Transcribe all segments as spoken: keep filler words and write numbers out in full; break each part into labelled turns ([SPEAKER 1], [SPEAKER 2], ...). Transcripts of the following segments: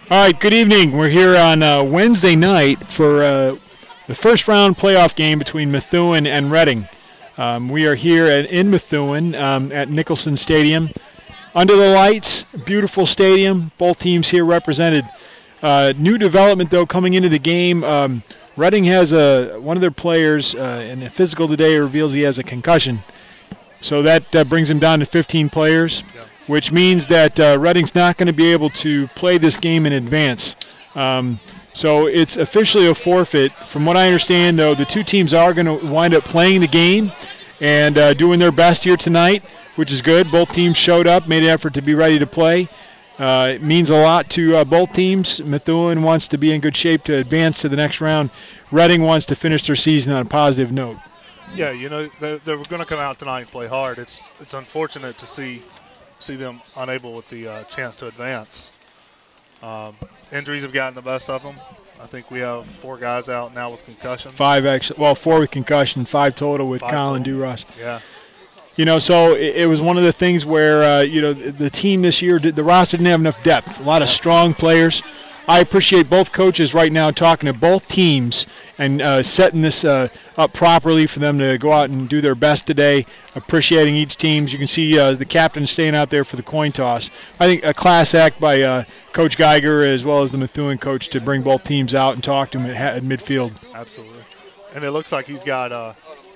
[SPEAKER 1] All right, good evening. We're here on uh, Wednesday night for uh, the first round playoff game between Methuen and Reading. Um, we are here at, in Methuen um, at Nicholson Stadium. Under the lights, beautiful stadium, both teams here represented. Uh, new development, though, coming into the game. Um, Reading has a one of their players uh, in the physical today reveals he has a concussion. So that uh, brings him down to fifteen players. Yeah. Which means that uh, Reading's not going to be able to play this game in advance. Um, so it's officially a forfeit. From what I understand, though, the two teams are going to wind up playing the game and uh, doing their best here tonight, which is good. Both teams showed up, made an effort to be ready to play. Uh, it means a lot to uh, both teams. Methuen wants to be in good shape to advance to the next round. Reading wants to finish their season on a positive note.
[SPEAKER 2] Yeah, you know, they're, they're going to come out tonight and play hard. It's, it's unfortunate to see – see them unable with the uh, chance to advance. Um, injuries have gotten the best of them. I think we have four guys out now with concussion.
[SPEAKER 1] Five actually, well, four with concussion, five total with
[SPEAKER 2] five
[SPEAKER 1] Colin
[SPEAKER 2] total.
[SPEAKER 1] Duras.
[SPEAKER 2] Yeah.
[SPEAKER 1] You know, so it, it was one of the things where, uh, you know, the, the team this year, did, the roster didn't have enough depth. A lot of strong players. I appreciate both coaches right now talking to both teams and uh, setting this uh, up properly for them to go out and do their best today, appreciating each team. You can see uh, the captain staying out there for the coin toss. I think a class act by uh, Coach Geiger as well as the Methuen coach to bring both teams out and talk to them at, at midfield.
[SPEAKER 2] Absolutely. And it looks like he's got, uh,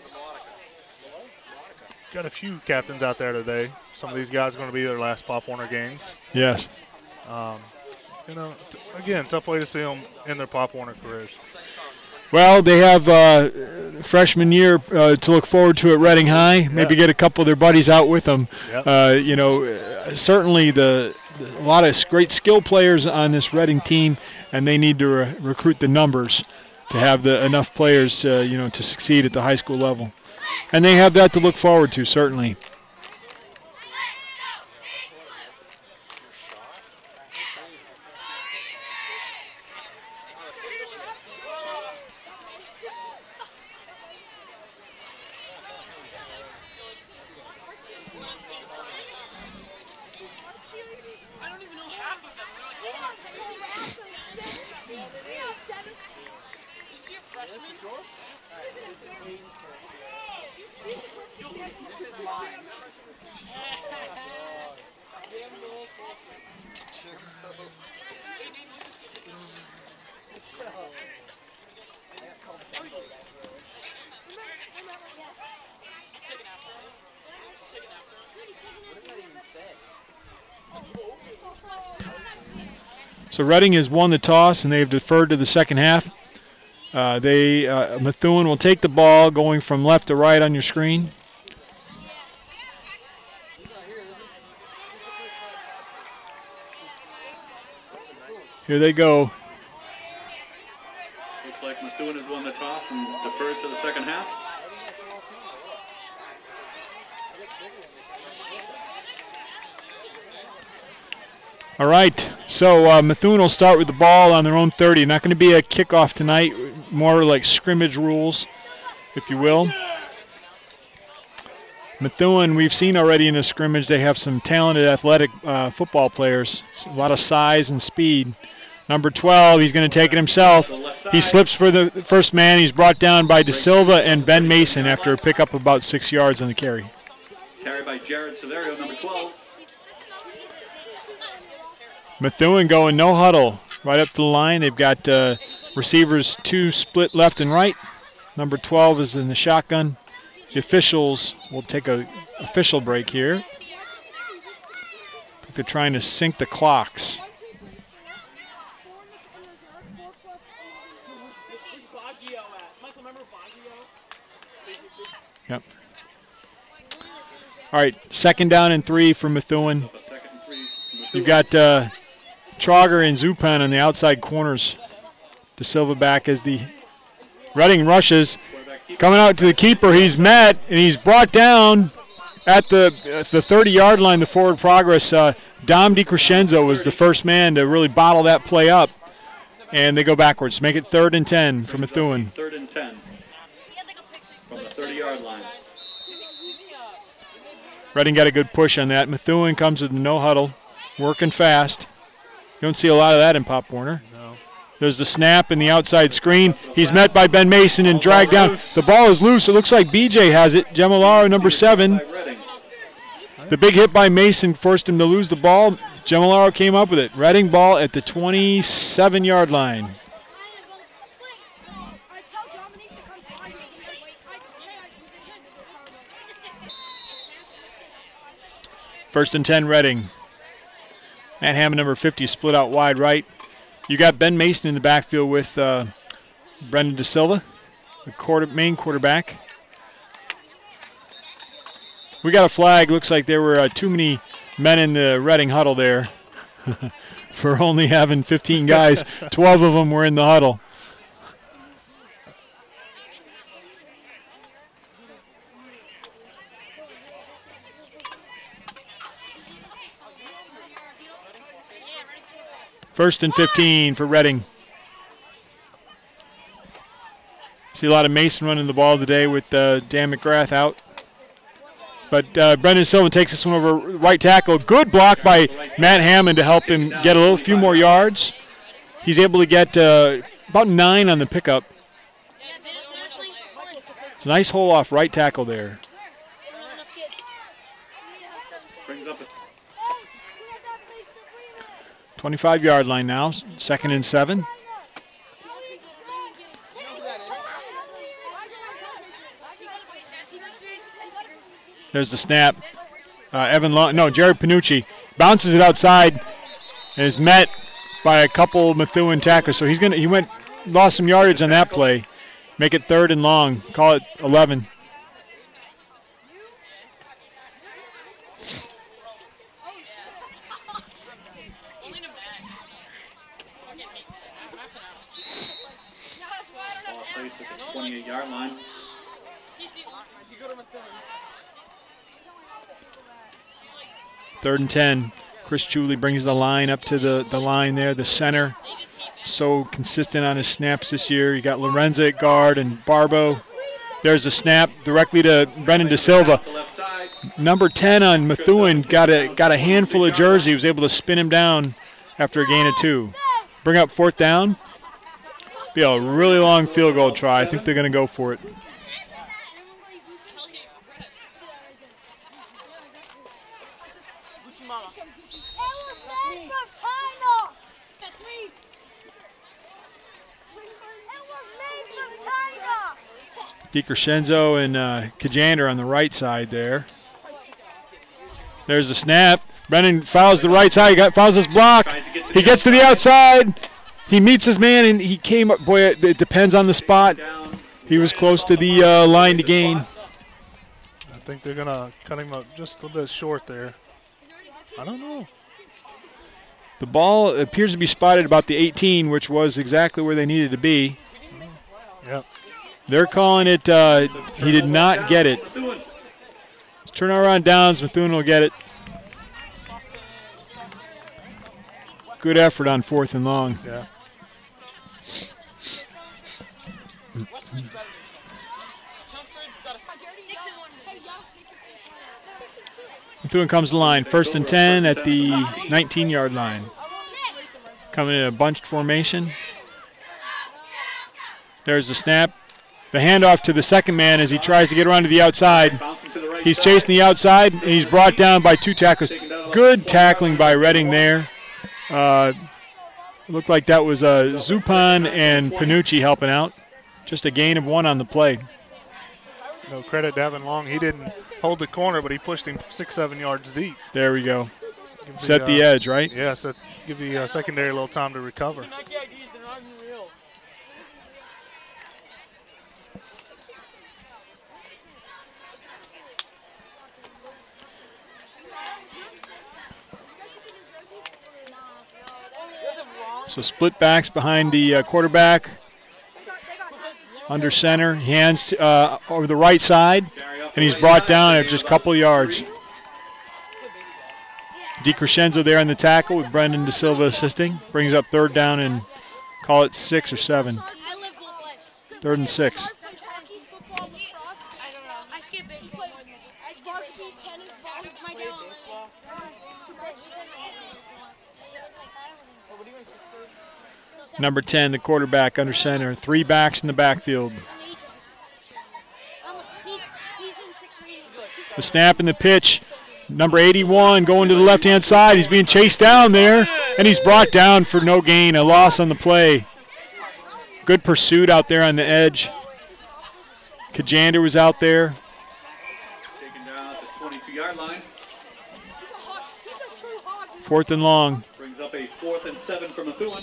[SPEAKER 2] got a few captains out there today. Some of these guys are going to be their last Pop Warner games.
[SPEAKER 1] Yes.
[SPEAKER 2] Um, You know, again, tough way to see them in their Pop Warner careers.
[SPEAKER 1] Well, they have uh, freshman year uh, to look forward to at Reading High. Maybe
[SPEAKER 2] yeah.
[SPEAKER 1] get a couple of their buddies out with them.
[SPEAKER 2] Yep.
[SPEAKER 1] Uh, you know, uh, certainly the, the a lot of great skill players on this Reading team, and they need to re recruit the numbers to have the enough players, uh, you know, to succeed at the high school level. And they have that to look forward to, certainly. So Reading has won the toss, and they've deferred to the second half. Uh, they uh, Methuen will take the ball going from left to right on your screen. Here they go.
[SPEAKER 3] Looks like Methuen has won the toss and is deferred to the second half.
[SPEAKER 1] All right, so uh, Methuen will start with the ball on their own thirty. Not going to be a kickoff tonight, more like scrimmage rules, if you will. Methuen, we've seen already in a scrimmage, they have some talented athletic uh, football players, a lot of size and speed. Number twelve, he's going to take it himself. He slips for the first man. He's brought down by De Silva and Ben Mason after a pickup of about six yards on the carry.
[SPEAKER 3] Carried by Jared Severio, number twelve.
[SPEAKER 1] Methuen going no huddle right up to the line. They've got uh, receivers two split left and right. Number twelve is in the shotgun. The officials will take a official break here. I think they're trying to sync the clocks. Yep. All right, second down and three for Methuen. You've got uh, Trauger and Zupan on the outside corners. De Silva back as the Reading rushes. Coming out to the keeper, he's met, and he's brought down at the at the thirty-yard line, the forward progress. Uh, Dom DiCrescenzo was the first man to really bottle that play up, and they go backwards. Make it third and ten for Methuen.
[SPEAKER 3] Third and ten from the thirty-yard line.
[SPEAKER 1] Reading got a good push on that. Methuen comes with no huddle, working fast. You don't see a lot of that in Pop Warner.
[SPEAKER 2] No.
[SPEAKER 1] There's the snap and the outside screen. He's met by Ben Mason and dragged down. The ball is loose. It looks like B J has it. Gemilaro, number seven. The big hit by Mason forced him to lose the ball. Gemilaro came up with it. Reading ball at the twenty-seven yard line. First and ten, Reading. Matt Hammond, number fifty, split out wide right. You got Ben Mason in the backfield with uh, Brendan De Silva, the quarter, main quarterback. We got a flag. Looks like there were uh, too many men in the Reading huddle there for only having fifteen guys. twelve of them were in the huddle. First and fifteen for Reading. See a lot of Mason running the ball today with uh, Dan McGrath out. But uh, Brendan Silva takes this one over right tackle. Good block by Matt Hammond to help him get a little few more yards. He's able to get uh, about nine on the pickup. It's a nice hole off right tackle there. twenty-five yard line now, second and seven. There's the snap. Uh, Evan Long, no, Jared Panucci bounces it outside and is met by a couple Methuen tacklers. So he's gonna, he went, lost some yardage on that play. Make it third and long. Call it eleven.
[SPEAKER 4] twenty-eight yard line.
[SPEAKER 1] Third and ten. Chris Chuley brings the line up to the, the line there, the center. So consistent on his snaps this year. You got Lorenza at guard and Barbo. There's a snap directly to Brendan De Silva. Number ten on Methuen got a, got a handful of jersey. He was able to spin him down after a gain of two. Bring up fourth down. Be a really long field goal try. I think they're going to go for it. DiCrescenzo and uh, Kajander on the right side there. There's the snap. Brennan fouls the right side. He got, fouls his block. He gets to the outside. He meets his man, and he came up. Boy, it, it depends on the spot. He was close to the uh, line to gain.
[SPEAKER 2] I think they're going to cut him up just a little bit short there. I don't know.
[SPEAKER 1] The ball appears to be spotted about the eighteen, which was exactly where they needed to be.
[SPEAKER 2] Yep.
[SPEAKER 1] They're calling it, uh, he did not get it. Turn around downs, Methuen will get it. Good effort on fourth and long.
[SPEAKER 2] Yeah.
[SPEAKER 1] Methuen comes to the line, first and ten at the nineteen yard line. Coming in a bunched formation. There's the snap. The handoff to the second man as he tries to get around to the outside. He's chasing the outside, and he's brought down by two tacklers. Good tackling by Reading there. Uh, looked like that was uh, Zupan and Panucci helping out. Just a gain of one on the play.
[SPEAKER 2] No credit to Evan Long. He didn't hold the corner, but he pushed him six, seven yards deep.
[SPEAKER 1] There we go.
[SPEAKER 2] Give
[SPEAKER 1] Set the,
[SPEAKER 2] uh,
[SPEAKER 1] the edge, right?
[SPEAKER 2] Yeah, set, give the uh, secondary a little time to recover.
[SPEAKER 1] So split backs behind the uh, quarterback. Under center, hands uh, over the right side, and he's brought down at just a couple yards. DiCrescenzo there on the tackle with Brendan De Silva assisting. Brings up third down and call it six or seven. Third and six. Number ten, the quarterback under center. Three backs in the backfield. The snap and the pitch. Number eighty-one going to the left-hand side. He's being chased down there, and he's brought down for no gain, a loss on the play. Good pursuit out there on the edge. Kajander was out there.
[SPEAKER 4] Taken down at the twenty-two-yard line.
[SPEAKER 1] Fourth and long.
[SPEAKER 4] Brings up a fourth and seven for Methuen.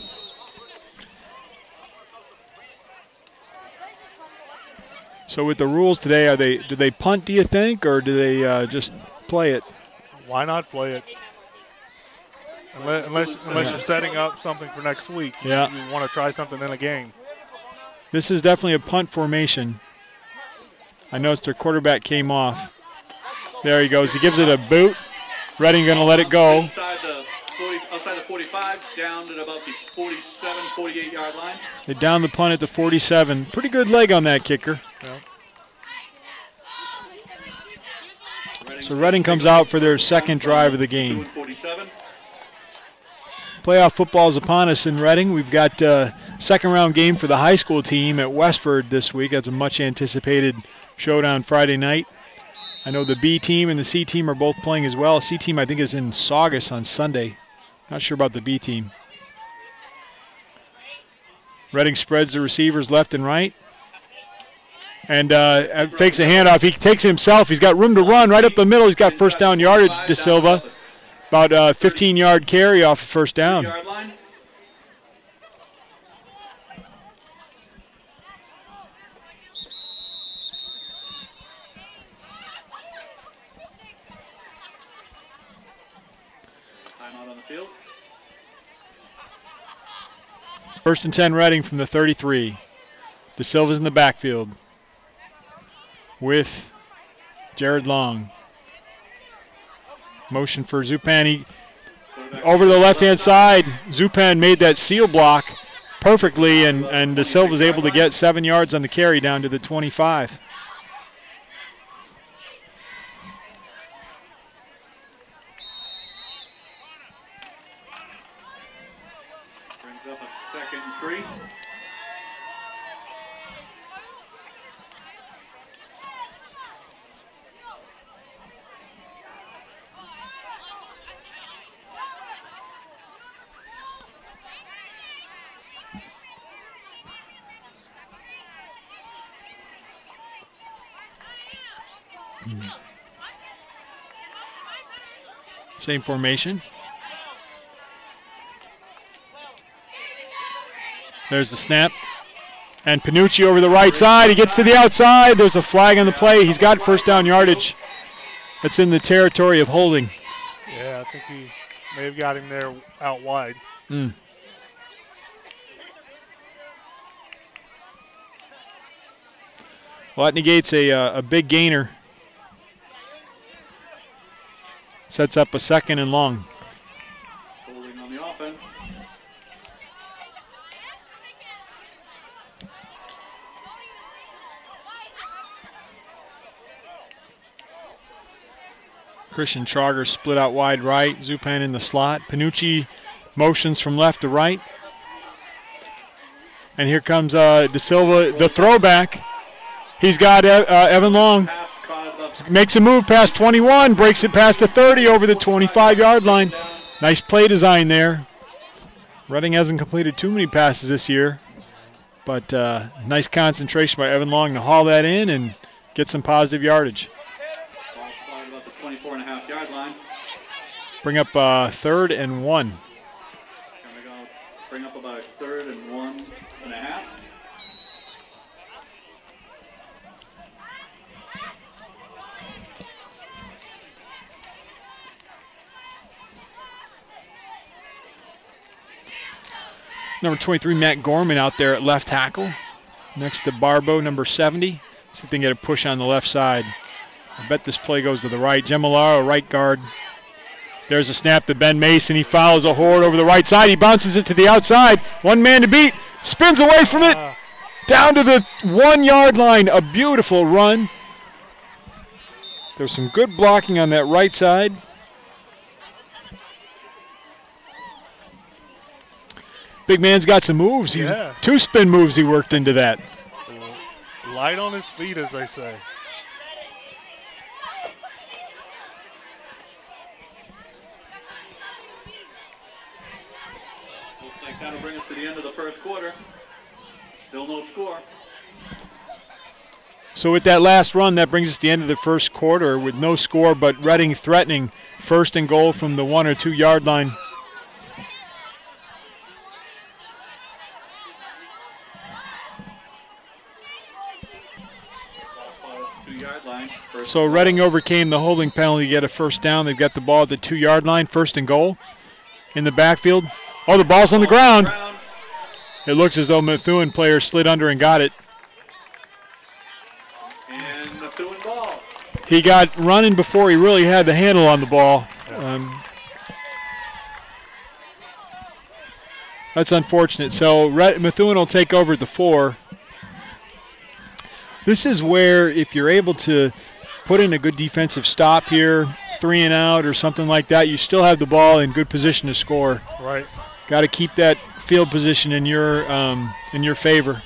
[SPEAKER 1] So with the rules today, are they do they punt, do you think, or do they uh, just play it?
[SPEAKER 2] Why not play it? Unless, unless, unless you're setting up something for next week.
[SPEAKER 1] Yeah.
[SPEAKER 2] You want to try something in a game.
[SPEAKER 1] This is definitely a punt formation. I noticed their quarterback came off. There he goes. He gives it a boot. Redding going to let it go.
[SPEAKER 4] Inside the forty, outside the forty-five, down at about the forty-seven, forty-eight-yard line.
[SPEAKER 1] They down the punt at the forty-seven. Pretty good leg on that kicker.
[SPEAKER 2] Yeah.
[SPEAKER 1] So Redding comes out for their second drive of the game. Playoff football is upon us in Redding. We've got a second round game for the high school team at Westford this week. That's a much anticipated showdown Friday night. I know the B team and the C team are both playing as well. C team I think is in Saugus on Sunday. Not sure about the B team. Redding spreads the receivers left and right. And uh, fakes a handoff. He takes it himself. He's got room to run right up the middle. He's got first down yardage, De Silva. About a fifteen-yard carry off of first down.
[SPEAKER 4] Timeout on the field.
[SPEAKER 1] First and ten Redding from the thirty-three. De Silva's in the backfield with Jared Long. Motion for Zupan. He, over to the left-hand side. Zupan made that seal block perfectly, and, and De Silva's able to get seven yards on the carry down to the twenty-five.
[SPEAKER 4] Brings up a second and three.
[SPEAKER 1] Same formation. There's the snap. And Panucci over the right side. He gets to the outside. There's a flag on the play. He's got first down yardage. That's in the territory of holding.
[SPEAKER 2] Yeah, I think he may have got him there out wide.
[SPEAKER 1] Mm. Well, that negates a, uh, a big gainer. Sets up a second and long.
[SPEAKER 4] Holding on the offense.
[SPEAKER 1] Christian Trauger split out wide right. Zupan in the slot. Panucci motions from left to right. And here comes uh, De Silva, the throwback. He's got uh, Evan Long. Makes a move past twenty-one, breaks it past the thirty over the twenty-five-yard line. Nice play design there. Redding hasn't completed too many passes this year, but uh, nice concentration by Evan Long to haul that in and get some positive yardage.
[SPEAKER 4] Ball spotted about the twenty-four and a half yard line.
[SPEAKER 1] Bring up uh, third and one.
[SPEAKER 4] Gonna go bring up about a third and one and a half.
[SPEAKER 1] Number twenty-three, Matt Gorman out there at left tackle next to Barbo, number seventy. See if they can get a push on the left side. I bet this play goes to the right. Gemilaro, right guard. There's a snap to Ben Mason. He follows a horde over the right side. He bounces it to the outside. One man to beat. Spins away from it. Down to the one-yard line. A beautiful run. There's some good blocking on that right side. Big man's got some moves. He,
[SPEAKER 2] Yeah.
[SPEAKER 1] Two spin moves he worked into that.
[SPEAKER 2] Light on his feet, as they say.
[SPEAKER 4] Looks like that'll bring us to the end of the first quarter. Still no score.
[SPEAKER 1] So with that last run, that brings us to the end of the first quarter with no score, but Reading threatening first and goal from the one or two yard line.
[SPEAKER 4] Two-yard line. First
[SPEAKER 1] So Reading overcame the holding penalty to get a first down. They've got the ball at the two-yard line, first and goal in the backfield. Oh, the ball's on the ground. It looks as though Methuen player slid under and got it.
[SPEAKER 4] And Methuen ball.
[SPEAKER 1] He got running before he really had the handle on the ball. Um, that's unfortunate. So Red, Methuen will take over at the four. This is where if you're able to put in a good defensive stop here, three and out or something like that, you still have the ball in good position to score.
[SPEAKER 2] Right.
[SPEAKER 1] Got to keep that field position in your um, in your favor.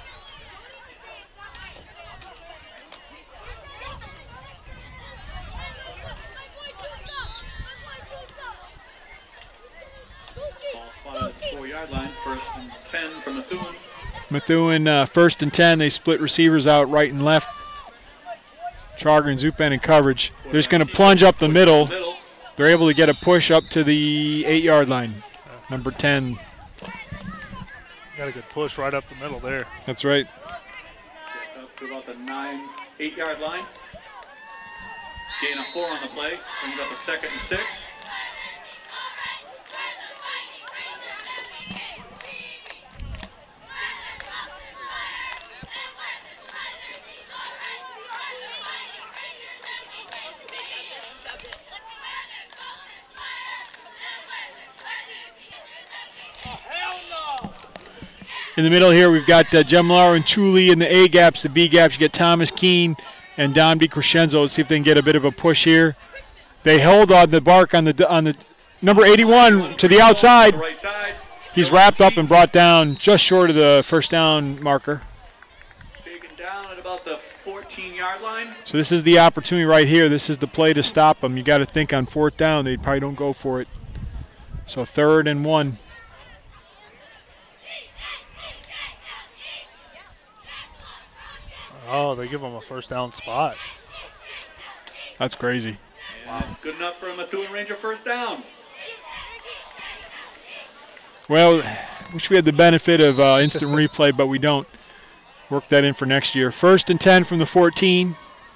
[SPEAKER 4] Ball spotted at the four-yard line. First and ten from Methuen.
[SPEAKER 1] Methuen uh, first and ten. They split receivers out right and left. Chager and Zupan in coverage. They're just going to plunge up the middle.
[SPEAKER 4] Middle.
[SPEAKER 1] They're able to get a push up to the eight-yard line. Number ten.
[SPEAKER 2] Got a good push right up the middle there.
[SPEAKER 1] That's right.
[SPEAKER 4] Gets up to about the nine, eight-yard line. Gain of four on the play. Brings up a second and six.
[SPEAKER 1] In the middle here, we've got uh, Gemlar and Chuli in the A gaps. The B gaps, you get Thomas Keene and Dom DiCrescenzo. Let's see if they can get a bit of a push here. They held on the bark on the on the number eighty-one to the outside.
[SPEAKER 4] Right side.
[SPEAKER 1] He's wrapped up and brought down just short of the first down marker.
[SPEAKER 4] Taken down at about the fourteen-yard line.
[SPEAKER 1] So this is the opportunity right here. This is the play to stop them. You got to think on fourth down, they probably don't go for it. So third and one.
[SPEAKER 2] Oh, they give him a first down spot.
[SPEAKER 1] That's crazy.
[SPEAKER 4] And it's good enough for a Methuen Ranger first down.
[SPEAKER 1] Well, wish we had the benefit of uh, instant replay, but we don't. Work that in for next year. First and ten from the fourteen.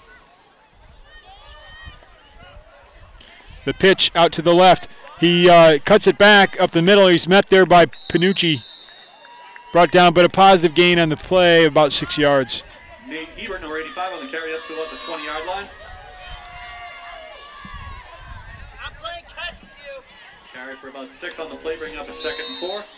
[SPEAKER 1] The pitch out to the left. He uh, cuts it back up the middle. He's met there by Panucci. Brought down, but a positive gain on the play, about six yards.
[SPEAKER 4] Nate Ebert, number eighty-five, on the carry up to about the twenty-yard line.
[SPEAKER 3] I'm playing catch with you.
[SPEAKER 4] Carry for about six on the play, bringing up a second and four.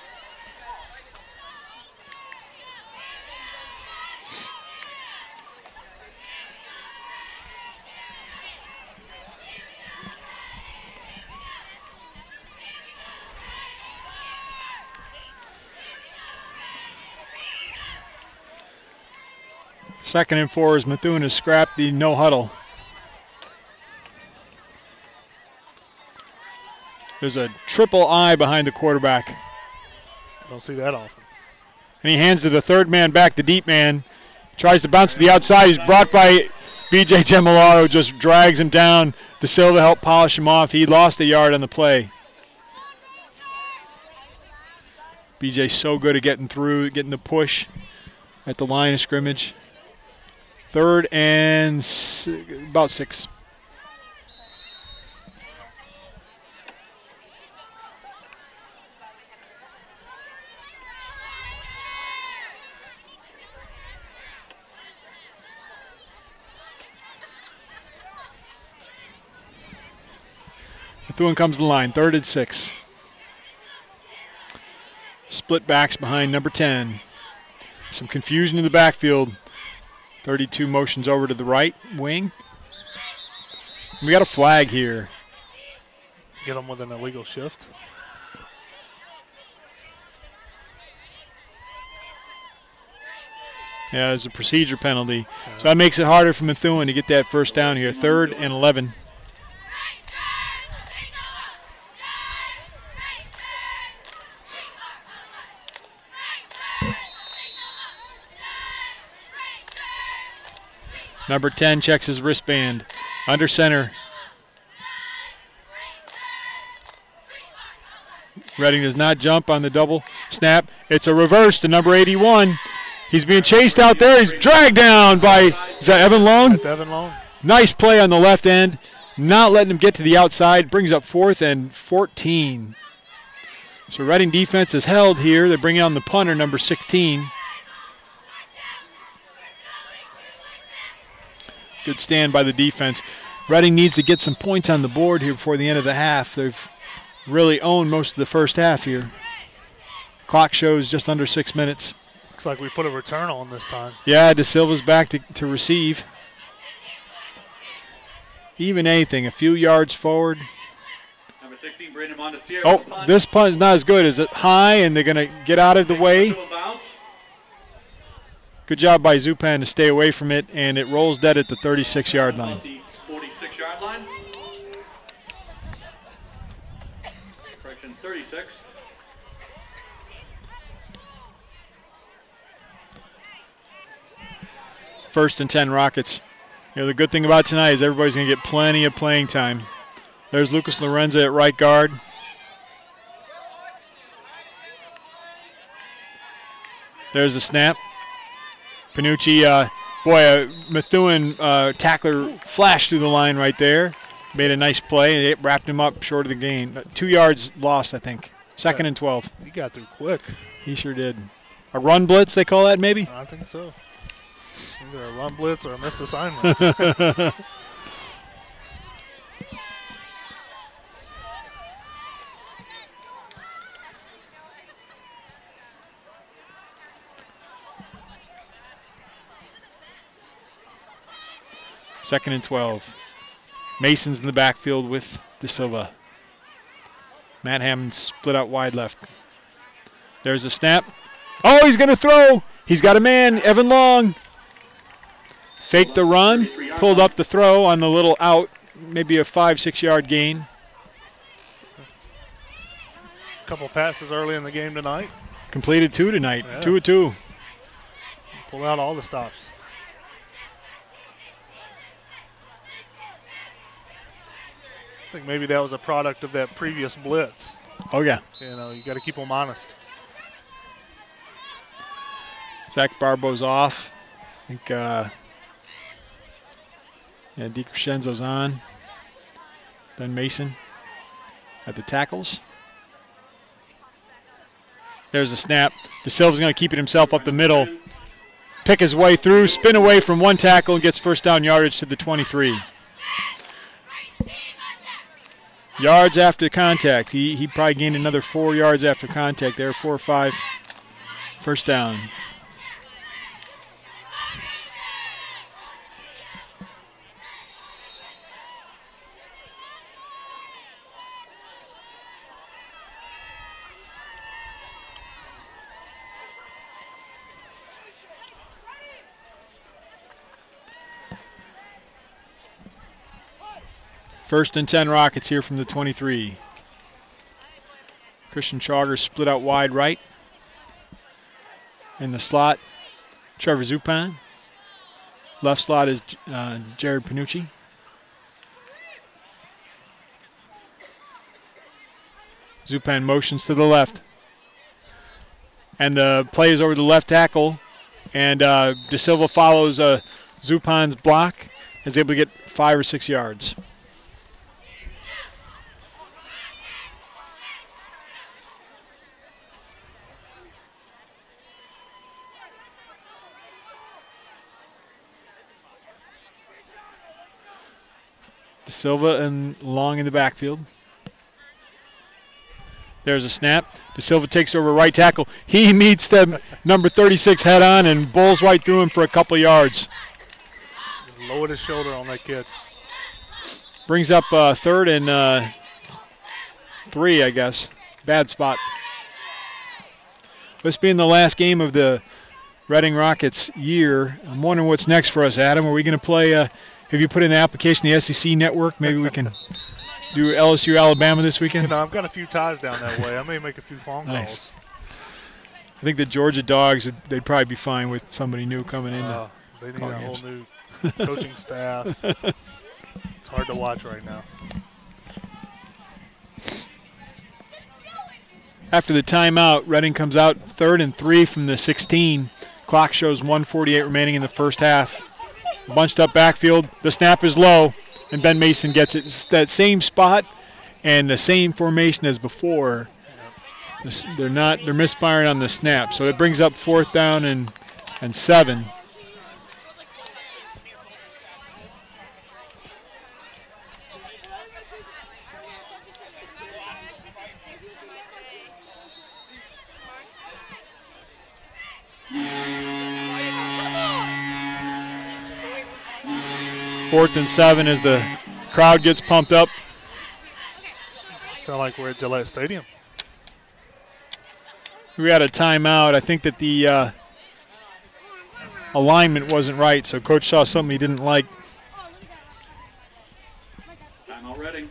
[SPEAKER 1] Second and four as Methuen has scrapped the no huddle. There's a triple I behind the quarterback.
[SPEAKER 2] Don't see that often.
[SPEAKER 1] And he hands to the third man back, the deep man. Tries to bounce to the outside. He's brought by B J Gemilaro, just drags him down. De Silva helped polish him off. He lost a yard on the play. B J so good at getting through, getting the push at the line of scrimmage. Third and s about six. Methuen comes to the line, third and six. Split backs behind number ten. Some confusion in the backfield. thirty-two motions over to the right wing. We got a flag here.
[SPEAKER 2] Get them with an illegal shift.
[SPEAKER 1] Yeah, it's a procedure penalty. So that makes it harder for Methuen to get that first down here. Third and eleven. Number ten checks his wristband. Under center. Redding does not jump on the double snap. It's a reverse to number eighty-one. He's being chased out there. He's dragged down by, is that Evan Long?
[SPEAKER 2] That's Evan Long.
[SPEAKER 1] Nice play on the left end. Not letting him get to the outside. Brings up fourth and fourteen. So Redding defense is held here. They bring on the punter, number sixteen. Good stand by the defense. Redding needs to get some points on the board here before the end of the half. They've really owned most of the first half here. Clock shows just under six minutes.
[SPEAKER 2] Looks like we put a return on this time.
[SPEAKER 1] Yeah, De Silva's back to, to receive. Even anything, a few yards forward.
[SPEAKER 4] Number sixteen, Brandon Montesiro.
[SPEAKER 1] Oh, this punt is not as good. Is it high, and they're going to get out of the way? Good job by Zupan to stay away from it, and it rolls dead at the thirty-six yard line.
[SPEAKER 4] The forty-six yard line. Correction, thirty-six.
[SPEAKER 1] First and ten Rockets. You know, the good thing about tonight is everybody's going to get plenty of playing time. There's Lucas Lorenza at right guard. There's the snap. Panucci, uh, boy, uh, Methuen uh, tackler flashed through the line right there. Made a nice play. It wrapped him up short of the gain. Uh, two yards lost, I think. Second and twelve.
[SPEAKER 2] He got through quick.
[SPEAKER 1] He sure did. A run blitz, they call that maybe?
[SPEAKER 2] I think so. Either a run blitz or a missed assignment.
[SPEAKER 1] Second and twelve. Mason's in the backfield with De Silva. Matt Hammond split out wide left. There's a snap. Oh, he's going to throw. He's got a man, Evan Long. Faked the run, pulled up the throw on the little out, maybe a five, six yard gain.
[SPEAKER 2] A couple passes early in the game tonight.
[SPEAKER 1] Completed two tonight,
[SPEAKER 2] Yeah.
[SPEAKER 1] two of two.
[SPEAKER 2] Pull out all the stops. I think maybe that was a product of that previous blitz.
[SPEAKER 1] Oh, yeah.
[SPEAKER 2] You know, you got to keep them honest.
[SPEAKER 1] Zach Barbo's off. I think uh, yeah, DiCrescenzo's on. Then Mason at the tackles. There's a snap. De Silva's going to keep it himself up the middle. Pick his way through, spin away from one tackle, and gets first down yardage to the twenty-three. Yards after contact. He, he probably gained another four yards after contact there, four or five. First down. First and ten Rockets here from the twenty-three. Christian Chager split out wide right. In the slot, Trevor Zupan. Left slot is uh, Jared Panucci. Zupan motions to the left. And the play is over the left tackle. And uh, De Silva follows uh, Zupan's block. Is able to get five or six yards. De Silva and Long in the backfield. There's a snap. De Silva takes over right tackle. He meets the number thirty-six head on and bowls right through him for a couple yards.
[SPEAKER 2] Lowered his shoulder on that kid.
[SPEAKER 1] Brings up uh, third and uh, three, I guess. Bad spot. This being the last game of the Reading Rockets year. I'm wondering what's next for us, Adam. Are we going to play, uh, have you put in the application, the S E C network? Maybe we can do L S U Alabama this weekend?
[SPEAKER 2] You know, I've got a few ties down that way. I may make a few phone calls.
[SPEAKER 1] Nice. I think the Georgia Dogs, would, they'd probably be fine with somebody new coming in.
[SPEAKER 2] Uh, they need a whole
[SPEAKER 1] games.
[SPEAKER 2] new coaching staff. It's hard to watch right now.
[SPEAKER 1] After the timeout, Reading comes out third and three from the sixteen. Clock shows one forty-eight remaining in the first half. Bunched up backfield. The snap is low, and Ben Mason gets it. It's that same spot and the same formation as before. They're not. They're misfiring on the snap, so it brings up fourth down and and seven. Fourth and seven as the crowd gets pumped up.
[SPEAKER 2] Sound like we're at Gillette Stadium.
[SPEAKER 1] We had a timeout. I think that the uh, alignment wasn't right, so Coach saw something he didn't like.
[SPEAKER 4] Timeout Reading.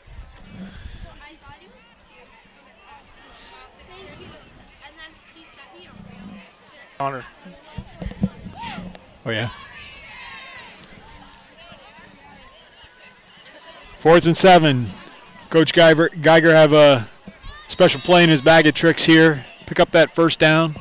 [SPEAKER 2] Honor.
[SPEAKER 1] Oh, yeah. Fourth and seven. Coach Geiger, Geiger have a special play in his bag of tricks here. Pick up that first down.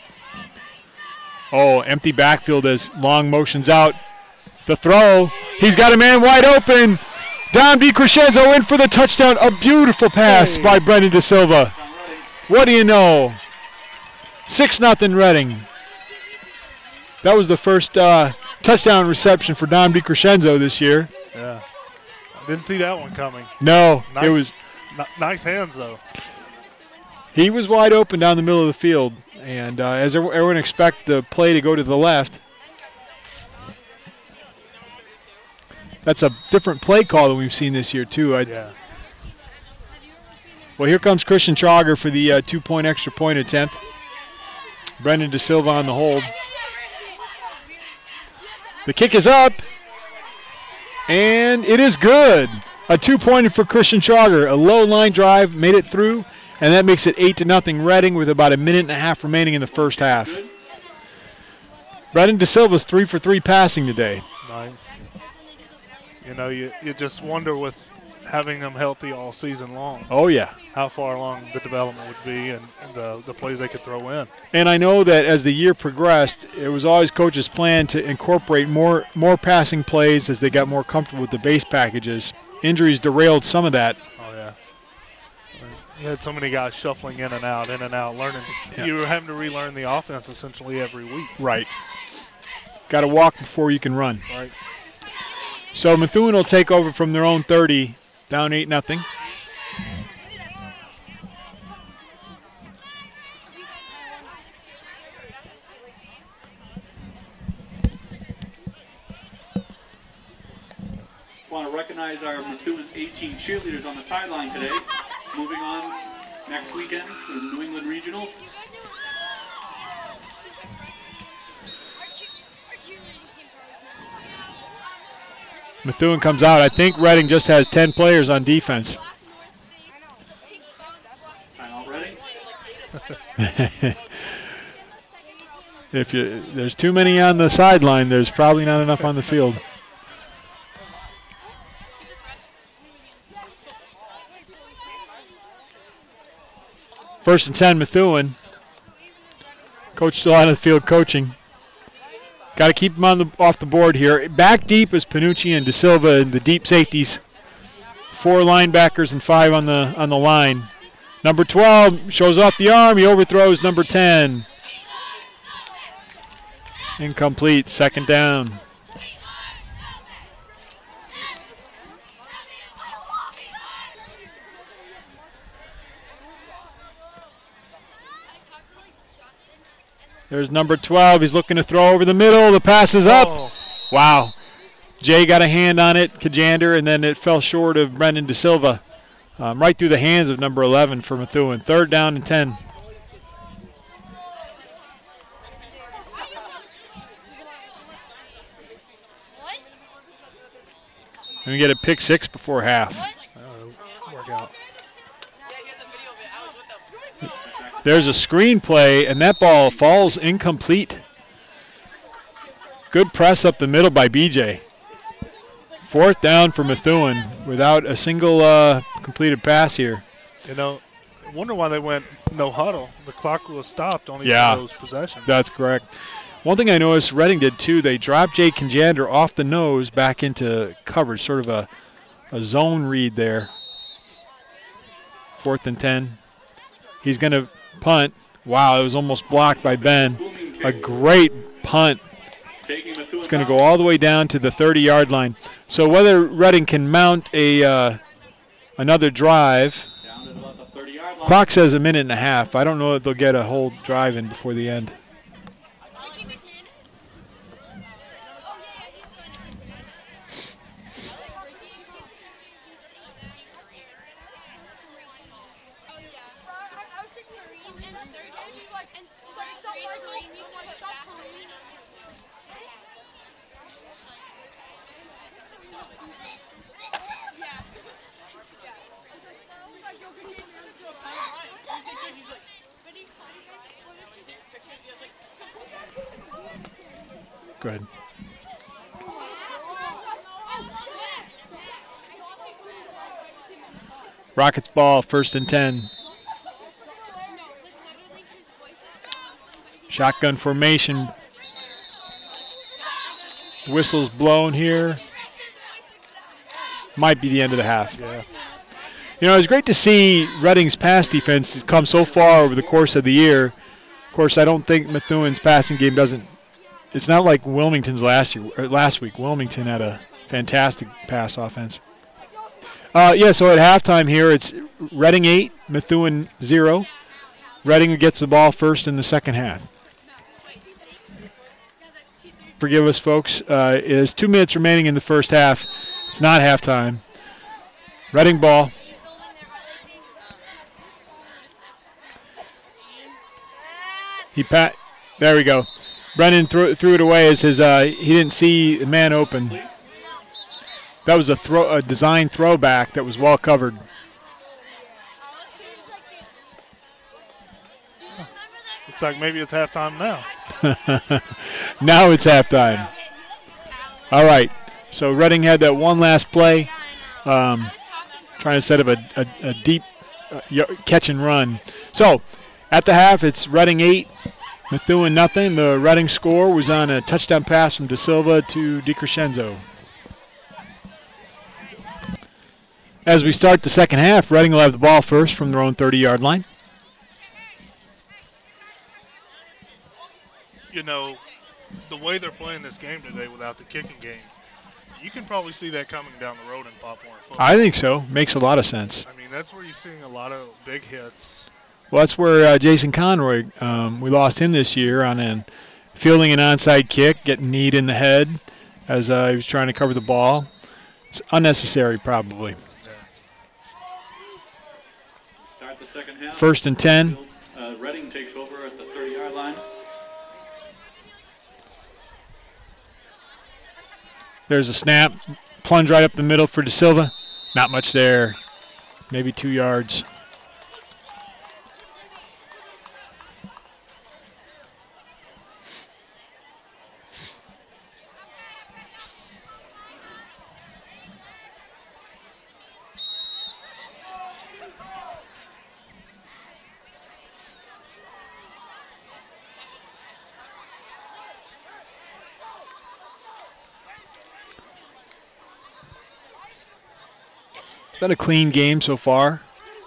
[SPEAKER 1] Oh, empty backfield as Long motions out. The throw. He's got a man wide open. Dom DiCrescenzo in for the touchdown. A beautiful pass
[SPEAKER 2] Hey.
[SPEAKER 1] by Brendan De Silva. What do you know? six nothing Reading. That was the first uh, touchdown reception for Dom DiCrescenzo this year.
[SPEAKER 2] Yeah. I didn't see that one coming.
[SPEAKER 1] No,
[SPEAKER 2] Nice,
[SPEAKER 1] it was.
[SPEAKER 2] n- nice hands, though.
[SPEAKER 1] He was wide open down the middle of the field, and uh, as everyone everyone expect the play to go to the left. That's a different play call than we've seen this year, too. I,
[SPEAKER 2] Yeah.
[SPEAKER 1] Well, here comes Christian Trauger for the uh, two-point extra point attempt. Brendan De Silva on the hold. The kick is up, and it is good. A two-pointer for Christian Trauger. A low line drive, made it through, and that makes it eight to nothing Reading with about a minute and a half remaining in the first half. Brendan De Silva's three for three passing today.
[SPEAKER 2] Nice. You know, you, you just wonder with having them healthy all season long,
[SPEAKER 1] Oh, yeah.
[SPEAKER 2] how far along the development would be and, and the, the plays they could throw in.
[SPEAKER 1] And I know that as the year progressed, it was always Coach's plan to incorporate more more passing plays as they got more comfortable with the base packages. Injuries derailed some of that.
[SPEAKER 2] Oh, yeah. You had so many guys shuffling in and out, in and out, learning.
[SPEAKER 1] Yeah.
[SPEAKER 2] You were having to relearn the offense essentially every week.
[SPEAKER 1] Right. Got to walk before you can run.
[SPEAKER 2] Right.
[SPEAKER 1] So Methuen will take over from their own thirty, down eight nothing.
[SPEAKER 4] Want to recognize our Methuen eighteen cheerleaders on the sideline today. Moving on next weekend to the New England Regionals.
[SPEAKER 1] Methuen comes out. I think Reading just has ten players on defense.
[SPEAKER 4] Timeout Reading.
[SPEAKER 1] If you there's too many on the sideline, there's probably not enough on the field. First and ten, Methuen. Coach still out of the field coaching. Got to keep him on the off the board here. Back deep is Panucci and De Silva and the deep safeties. Four linebackers and five on the on the line. Number twelve shows off the arm. He overthrows number ten. Incomplete. Second down. There's number twelve. He's looking to throw over the middle. The pass is up.
[SPEAKER 2] Oh.
[SPEAKER 1] Wow. Jay got a hand on it, Kajander, and then it fell short of Brendan De Silva. Um, right through the hands of number eleven for Methuen. Third down and ten. And we get a pick six before half.
[SPEAKER 2] Uh, work out.
[SPEAKER 1] There's a screen play, and that ball falls incomplete. Good press up the middle by B J. Fourth down for Methuen without a single uh, completed pass here.
[SPEAKER 2] You know, I wonder why they went no huddle. The clock was stopped on each
[SPEAKER 1] Yeah,
[SPEAKER 2] of those possessions.
[SPEAKER 1] That's correct. One thing I noticed Reading did too, they dropped Jake Conjander off the nose back into coverage, sort of a, a zone read there. Fourth and ten. He's going to punt. Wow, it was almost blocked by Ben. A great punt. It's going to go all the way down to the thirty-yard line. So whether Reading can mount a uh, another drive, clock says a minute and a half. I don't know if they'll get a whole drive in before the end. Go ahead. Rockets ball, first and ten. Shotgun formation. Whistle's blown here. Might be the end of the half.
[SPEAKER 2] Yeah.
[SPEAKER 1] You know, it's great to see Reading's pass defense come so far over the course of the year. Of course, I don't think Methuen's passing game doesn't. It's not like Wilmington's last year, or last week. Wilmington had a fantastic pass offense. Uh, yeah, so at halftime here, it's Reading eight, Methuen zero. Reading gets the ball first in the second half. Forgive us, folks. Uh, there's two minutes remaining in the first half. It's not halftime. Reading ball. He pat. There we go. Brennan threw, threw it away as his. Uh, he didn't see the man open. That was a throw, a design throwback that was well covered.
[SPEAKER 2] Looks like maybe it's halftime now.
[SPEAKER 1] Now it's halftime. All right. So Reading had that one last play, um, trying to set up a, a, a deep uh, catch and run. So at the half, it's Reading eight, Methuen nothing. The Reading score was on a touchdown pass from De Silva to DiCrescenzo. As we start the second half, Reading will have the ball first from their own thirty-yard line.
[SPEAKER 2] You know, the way they're playing this game today without the kicking game, you can probably see that coming down the road in Pop Warner football.
[SPEAKER 1] I think so. Makes a lot of sense.
[SPEAKER 2] I mean, that's where you're seeing a lot of big hits.
[SPEAKER 1] Well, that's where uh, Jason Conroy, um, we lost him this year on an fielding an onside kick, getting kneed in the head as uh, he was trying to cover the ball. It's unnecessary, probably.
[SPEAKER 2] Yeah.
[SPEAKER 4] Start the second half.
[SPEAKER 1] First and ten.
[SPEAKER 4] Uh, Reading takes over at the thirty-yard line.
[SPEAKER 1] There's a snap. Plunge right up the middle for De Silva. Not much there. Maybe two yards. Been a clean game so far.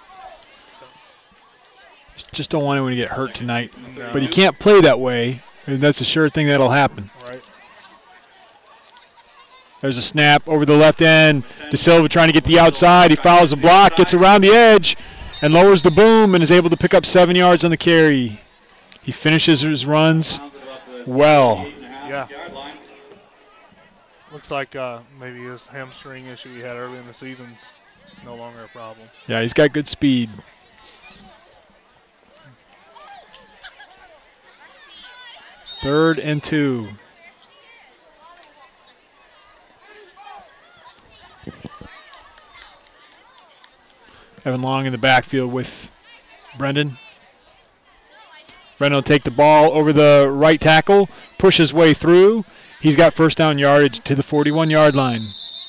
[SPEAKER 1] Just don't want anyone to get hurt tonight.
[SPEAKER 2] No.
[SPEAKER 1] But you can't play that way, and that's a sure thing that'll happen.
[SPEAKER 2] Right.
[SPEAKER 1] There's a snap over the left end. De Silva trying to get the outside. He fouls the block, gets around the edge, and lowers the boom and is able to pick up seven yards on the carry. He finishes his runs well.
[SPEAKER 2] Yeah. Looks like uh, maybe his hamstring issue he had early in the season's no longer a problem.
[SPEAKER 1] Yeah, he's got good speed. Third and two. Evan Long in the backfield with Brendan. Brendan will take the ball over the right tackle, push his way through. He's got first down yardage to the forty-one yard line.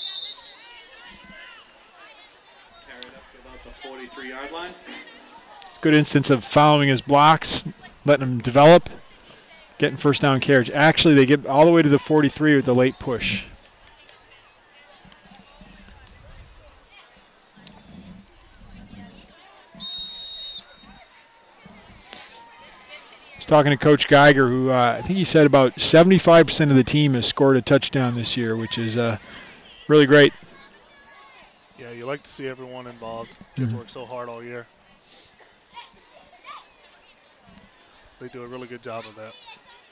[SPEAKER 4] Carried up to about the forty-three yard line.
[SPEAKER 1] Good instance of following his blocks, letting him develop, getting first down carriage. Actually, they get all the way to the forty-three with the late push. I was talking to Coach Geiger, who uh, I think he said about seventy-five percent of the team has scored a touchdown this year, which is uh, really great.
[SPEAKER 2] Yeah, you like to see everyone involved. Kids
[SPEAKER 1] Mm-hmm.
[SPEAKER 2] work so hard all year. They do a really good job of that.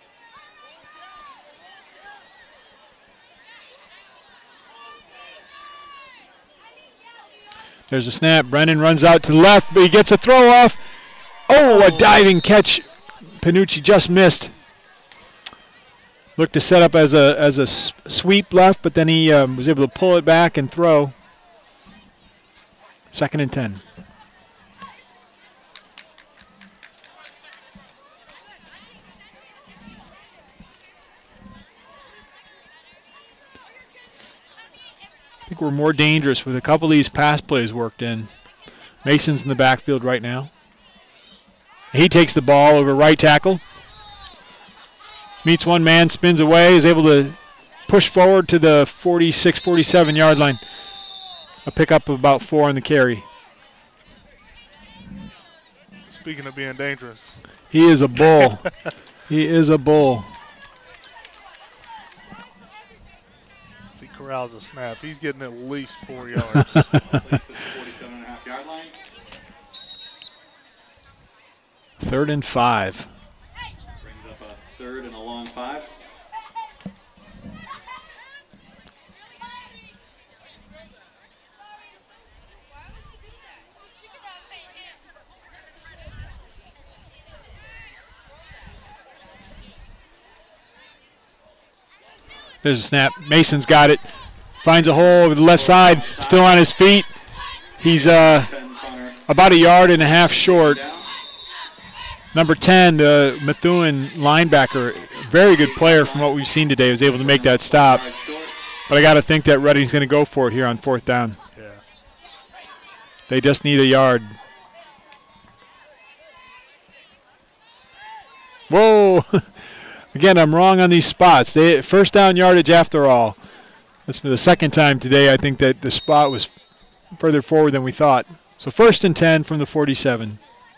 [SPEAKER 1] There's a snap. Brennan runs out to the left, but he gets a throw off. Oh, a diving catch. Panucci just missed. Looked to set up as a as a s- sweep left, but then he um, was able to pull it back and throw. Second and ten. I think we're more dangerous with a couple of these pass plays worked in. Mason's in the backfield right now. He takes the ball over right tackle. Meets one man, spins away, is able to push forward to the forty-six, forty-seven yard line. A pickup of about four on the carry.
[SPEAKER 2] Speaking of being dangerous.
[SPEAKER 1] He is a bull. He is a bull.
[SPEAKER 2] He corrals a snap. He's getting at least four yards.
[SPEAKER 4] At least at the forty-seven and a half yard line.
[SPEAKER 1] Third and five.
[SPEAKER 4] Brings up a third and a long five.
[SPEAKER 1] There's a snap. Mason's got it. Finds a hole over the left side. Still on his feet. He's uh,
[SPEAKER 4] ten punter
[SPEAKER 1] about a yard and a half short.
[SPEAKER 4] down.
[SPEAKER 1] Number ten, the Methuen linebacker, very good player from what we've seen today, was able to make that stop.
[SPEAKER 4] Yard short.
[SPEAKER 1] But I got to think that Reading's going to go for it here on fourth down.
[SPEAKER 2] Yeah.
[SPEAKER 1] They just need a yard. Whoa. Again, I'm wrong on these spots. They first down yardage after all. That's for the second time today. I think that the spot was further forward than we thought. So first and ten from the forty-seven.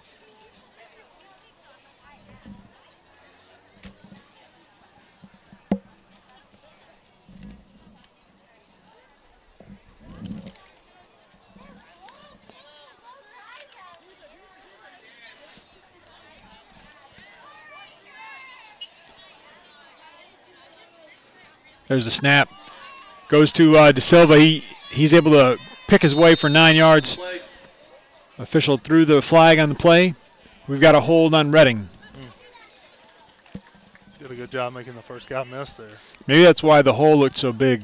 [SPEAKER 1] There's a snap. Goes to uh, De Silva. He, he's able to pick his way for nine yards.
[SPEAKER 4] Play.
[SPEAKER 1] Official threw the flag on the play. We've got a hold on Reading.
[SPEAKER 2] Did a good job making the first guy miss there.
[SPEAKER 1] Maybe that's why the hole looked so big.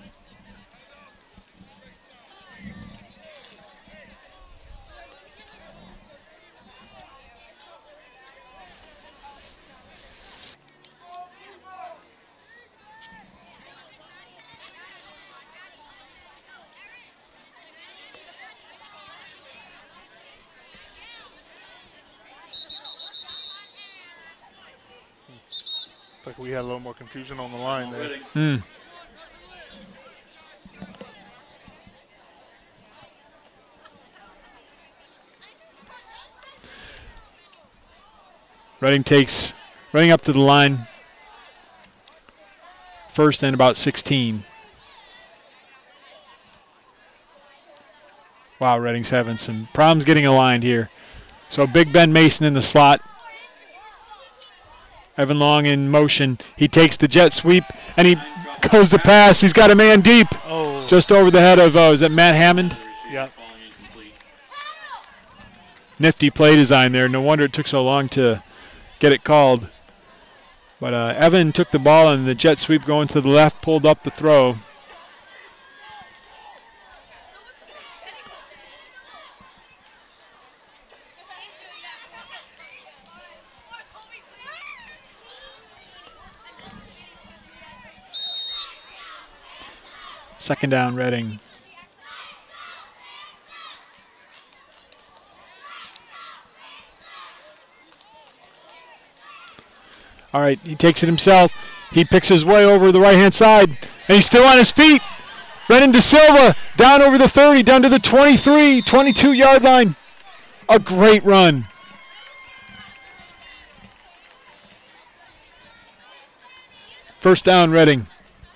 [SPEAKER 2] Looks like we had a little more confusion on the line there.
[SPEAKER 4] Reading.
[SPEAKER 1] Hmm. Reading takes, running up to the line. First and about sixteen. Wow, Reading's having some problems getting aligned here. So Big Ben Mason in the slot. Evan Long in motion. He takes the jet sweep, and he goes to pass. He's got a man deep.
[SPEAKER 2] Oh,
[SPEAKER 1] Just over the head of, uh, is that Matt Hammond?
[SPEAKER 2] yeah.
[SPEAKER 4] Falling incomplete.
[SPEAKER 1] Nifty play design there. No wonder it took so long to get it called. But uh, Evan took the ball, and the jet sweep going to the left, pulled up the throw. Second down, Reading. All right, he takes it himself. He picks his way over the right-hand side, and he's still on his feet. Brennan De Silva down over the thirty, down to the twenty-three, twenty-two yard line. A great run. First down, Reading.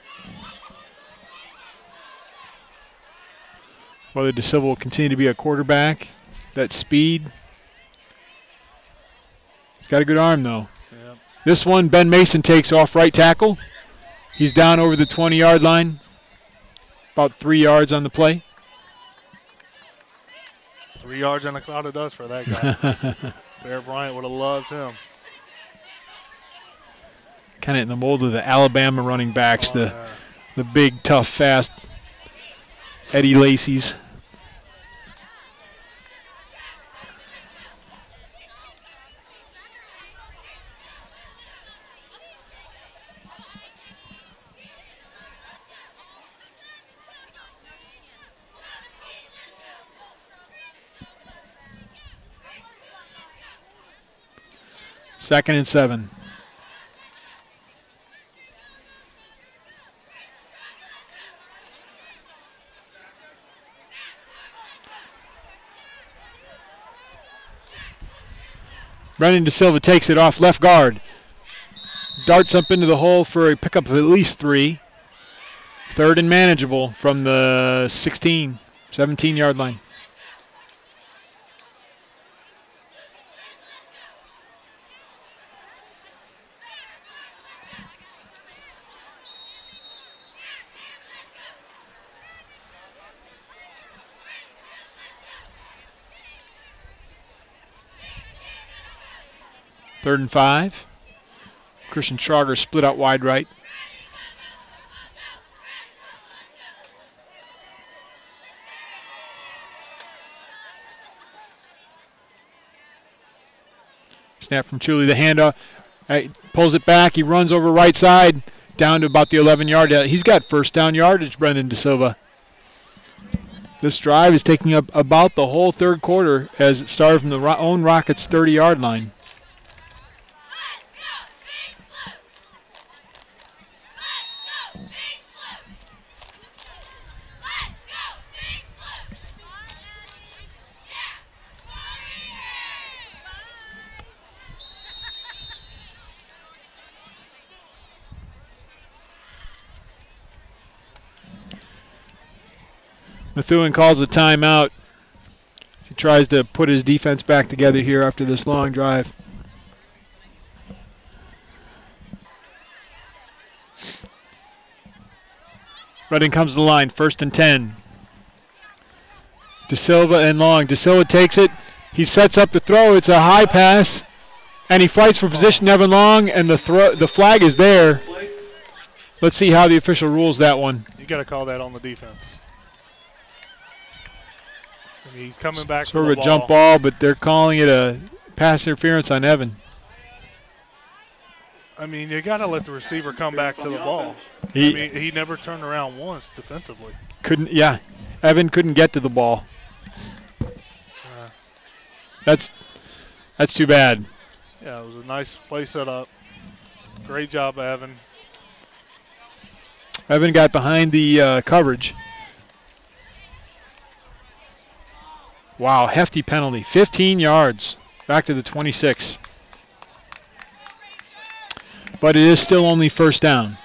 [SPEAKER 1] Whether De Silva will continue to be a quarterback, that speed. He's got a good arm, though.
[SPEAKER 2] Yeah.
[SPEAKER 1] This one, Ben Mason takes off right tackle. He's down over the twenty yard line, about three yards on the play.
[SPEAKER 2] Three yards in a cloud of dust for that guy. Bear Bryant would have loved him.
[SPEAKER 1] Kind of in the mold of the Alabama running backs,
[SPEAKER 2] Oh,
[SPEAKER 1] the
[SPEAKER 2] yeah.
[SPEAKER 1] the big, tough, fast Eddie Lacy's. Second and seven. Brennan De Silva takes it off left guard. Darts up into the hole for a pickup of at least three. Third and manageable from the sixteen, seventeen yard line. Third and five. Christian Schrager split out wide right. Snap from Chuli, the handoff. He pulls it back. He runs over right side down to about the eleven yard line. He's got first down yardage, Brendan De Silva. This drive is taking up about the whole third quarter as it started from the own Rockets' thirty yard line. Methuen calls a timeout. He tries to put his defense back together here after this long drive. Reading comes to the line, first and ten. De Silva and Long. De Silva takes it. He sets up the throw. It's a high pass, and he fights for position. Evan Long, and the throw, the flag is there. Let's see how the official rules that one.
[SPEAKER 2] You got to call that on the defense. I mean, he's coming back
[SPEAKER 1] Sort
[SPEAKER 2] from
[SPEAKER 1] of
[SPEAKER 2] the
[SPEAKER 1] a jump ball, but they're calling it a pass interference on Evan.
[SPEAKER 2] I mean, you got to let the receiver come back to the ball.
[SPEAKER 1] He
[SPEAKER 2] I mean, he never turned around once defensively.
[SPEAKER 1] couldn't. Yeah, Evan couldn't get to the ball.
[SPEAKER 2] Uh,
[SPEAKER 1] That's that's too bad.
[SPEAKER 2] yeah, it was a nice play set up. Great job, Evan.
[SPEAKER 1] Evan got behind the uh, coverage. Wow, hefty penalty. fifteen yards. Back to the twenty-six. But it is still only first down.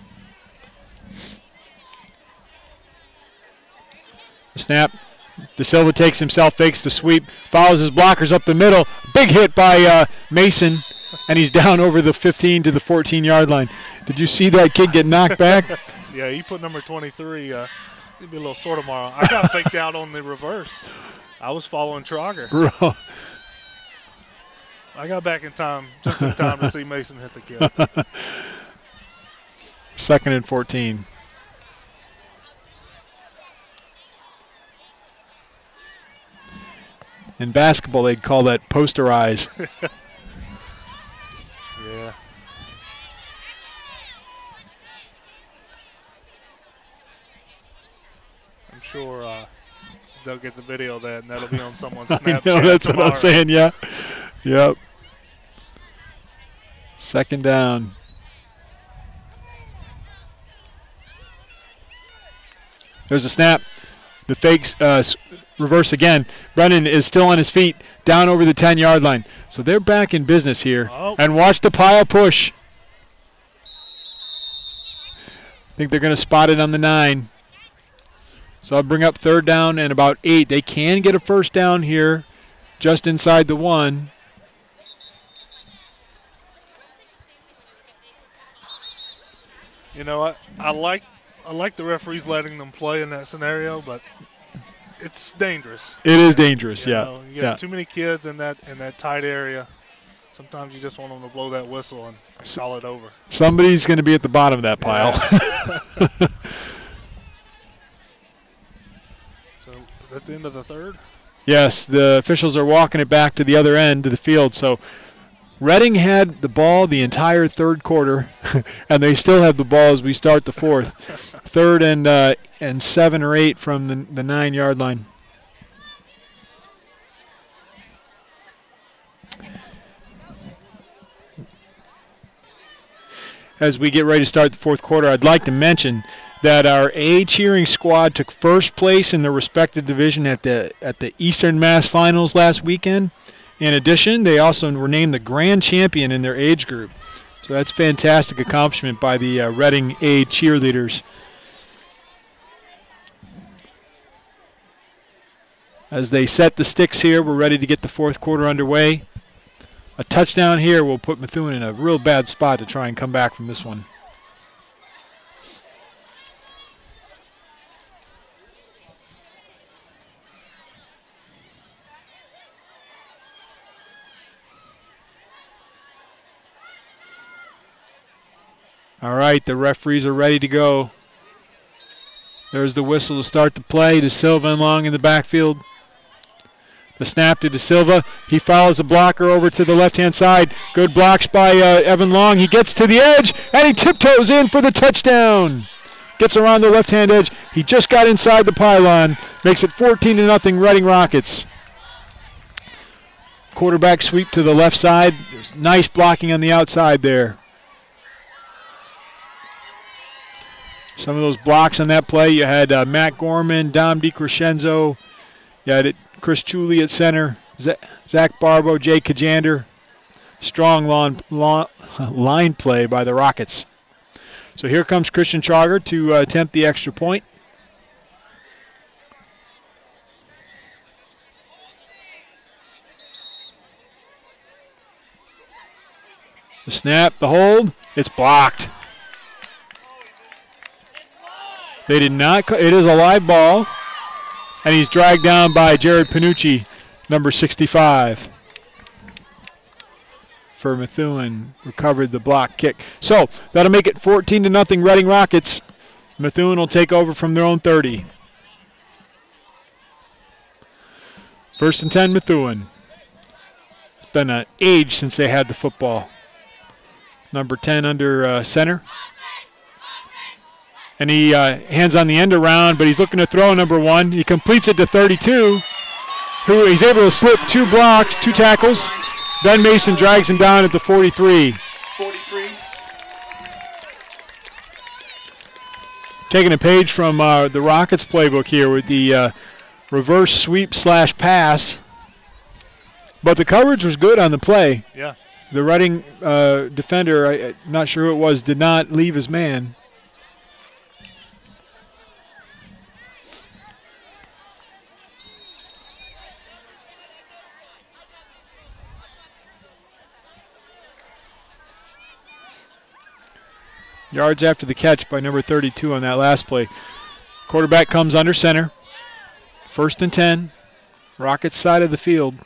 [SPEAKER 1] The snap. De Silva takes himself, fakes the sweep, follows his blockers up the middle. Big hit by uh, Mason, and he's down over the fifteen to the fourteen yard line. Did you see that kid get knocked back?
[SPEAKER 2] Yeah, he put number twenty-three. Uh, he'd be a little sore tomorrow. I got faked out on the reverse. I was following Trager.
[SPEAKER 1] Bro.
[SPEAKER 2] I got back in time, just in time to see Mason hit the kid.
[SPEAKER 1] Second and fourteen. In basketball, they'd call that posterize.
[SPEAKER 2] Yeah. they'll get the video of that, and that'll be on someone's
[SPEAKER 1] I
[SPEAKER 2] Snapchat
[SPEAKER 1] know, that's
[SPEAKER 2] tomorrow.
[SPEAKER 1] what I'm saying, yeah. Yep. Second down. There's a snap. The fakes uh, reverse again. Brennan is still on his feet, down over the ten-yard line. So they're back in business here.
[SPEAKER 2] Oh.
[SPEAKER 1] And watch the pile push. I think they're going to spot it on the nine. So I'll bring up third down and about eight. They can get a first down here just inside the one.
[SPEAKER 2] You know, I, I like I like the referees letting them play in that scenario, but it's dangerous.
[SPEAKER 1] It is dangerous,
[SPEAKER 2] You
[SPEAKER 1] yeah.
[SPEAKER 2] know, you got
[SPEAKER 1] yeah.
[SPEAKER 2] too many kids in that in that tight area. Sometimes you just want them to blow that whistle and call it over.
[SPEAKER 1] Somebody's going to be at the bottom of that pile.
[SPEAKER 2] Yeah. So is that the end of the third?
[SPEAKER 1] Yes, the officials are walking it back to the other end of the field. So Reading had the ball the entire third quarter, and they still have the ball as we start the fourth. Third and uh, and seven or eight from the, the nine-yard line. As we get ready to start the fourth quarter, I'd like to mention that our A cheering squad took first place in their respective division at the at the Eastern Mass Finals last weekend. In addition, they also were named the grand champion in their age group. So that's fantastic accomplishment by the uh, Reading A cheerleaders. As they set the sticks here, we're ready to get the fourth quarter underway. A touchdown here will put Methuen in a real bad spot to try and come back from this one. All right, the referees are ready to go. There's the whistle to start the play. De Silva and Long in the backfield. The snap to De Silva. He follows the blocker over to the left-hand side. Good blocks by uh, Evan Long. He gets to the edge, and he tiptoes in for the touchdown. Gets around the left-hand edge. He just got inside the pylon. Makes it fourteen to nothing Reading Rockets. Quarterback sweep to the left side. There's nice blocking on the outside there. Some of those blocks on that play, you had uh, Matt Gorman, Dom DiCrescenzo, you had it, Chris Chuli at center, Zach Barbo, Jay Kajander. Strong lawn, lawn, line play by the Rockets. So here comes Christian Chager to uh, attempt the extra point. The snap, the hold, it's blocked. They did not. It is a live ball, and he's dragged down by Jared Panucci, number sixty-five. For Methuen, recovered the block kick. So that'll make it fourteen to nothing Reading Rockets. Methuen will take over from their own thirty. First and ten, Methuen. It's been an age since they had the football. Number ten under uh, center. And he uh, hands on the end around, but he's looking to throw number one. He completes it to thirty-two, who he's able to slip two blocks, two tackles. Ben Mason drags him down at the forty-three.
[SPEAKER 4] forty-three.
[SPEAKER 1] Taking a page from uh, the Rockets playbook here with the uh, reverse sweep slash pass. But the coverage was good on the play.
[SPEAKER 2] Yeah.
[SPEAKER 1] The Reading uh, defender, I, I'm not sure who it was, did not leave his man. Yards after the catch by number thirty-two on that last play. Quarterback comes under center. First and ten. Rockets side of the field.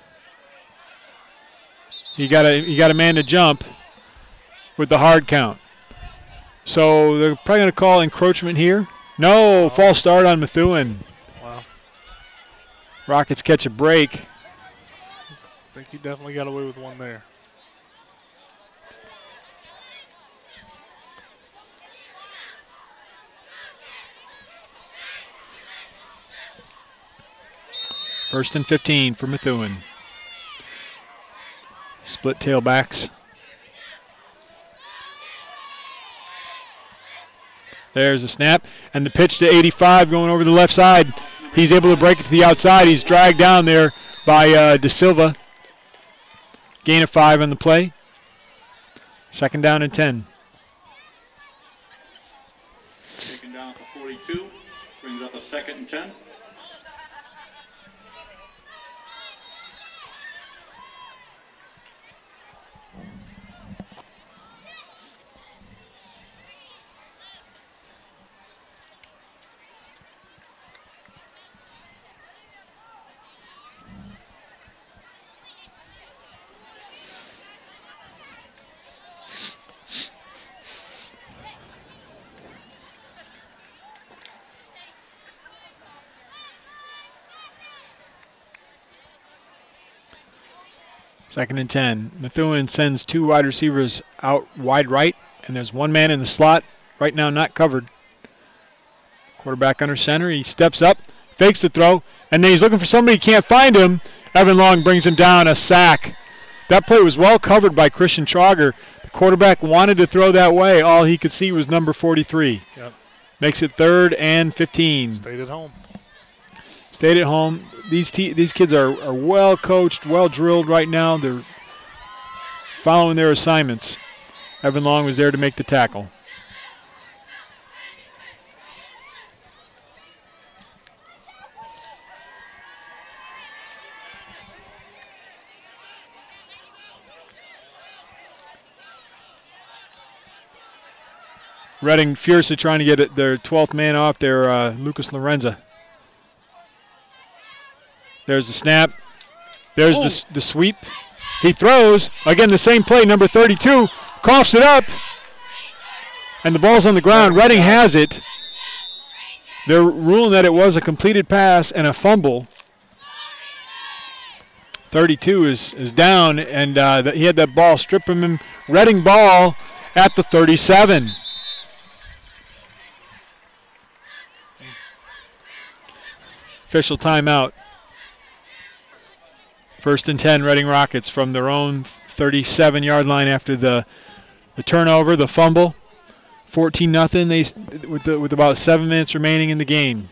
[SPEAKER 1] You got a you got a man to jump with the hard count. So they're probably going to call encroachment here. No, oh. False start on Methuen.
[SPEAKER 2] Wow.
[SPEAKER 1] Rockets catch a break.
[SPEAKER 2] I think he definitely got away with one there.
[SPEAKER 1] First and fifteen for Methuen. Split tailbacks. There's a snap, and the pitch to eighty-five going over the left side. He's able to break it to the outside. He's dragged down there by uh, De Silva. Gain of five on the play. Second down and ten.
[SPEAKER 4] Taken down at the forty-two. Brings up a second and ten.
[SPEAKER 1] Second and ten. Methuen sends two wide receivers out wide right, and there's one man in the slot right now not covered. Quarterback under center. He steps up, fakes the throw, and then he's looking for somebody. He can't find him. Evan Long brings him down, a sack. That play was well covered by Christian Trauger. The quarterback wanted to throw that way. All he could see was number forty-three.
[SPEAKER 2] Yep.
[SPEAKER 1] Makes it third and fifteen.
[SPEAKER 2] Stayed at home.
[SPEAKER 1] Stayed at home. These te these kids are, are well coached, well drilled right now. They're following their assignments. Evan Long was there to make the tackle. Reading fiercely trying to get it, their twelfth man off there, uh, Lucas Lorenza. There's the snap. There's
[SPEAKER 2] oh.
[SPEAKER 1] the, the sweep. He throws. Again, the same play, number thirty-two. Coughs it up. And the ball's on the ground. Reading has it. They're ruling that it was a completed pass and a fumble. thirty-two is, is down, and uh, the, he had that ball strip from him. Reading ball at the thirty-seven. Official timeout. First and ten, Reading Rockets from their own thirty-seven yard line after the, the turnover, the fumble. fourteen nothing they with the, with about seven minutes remaining in the game.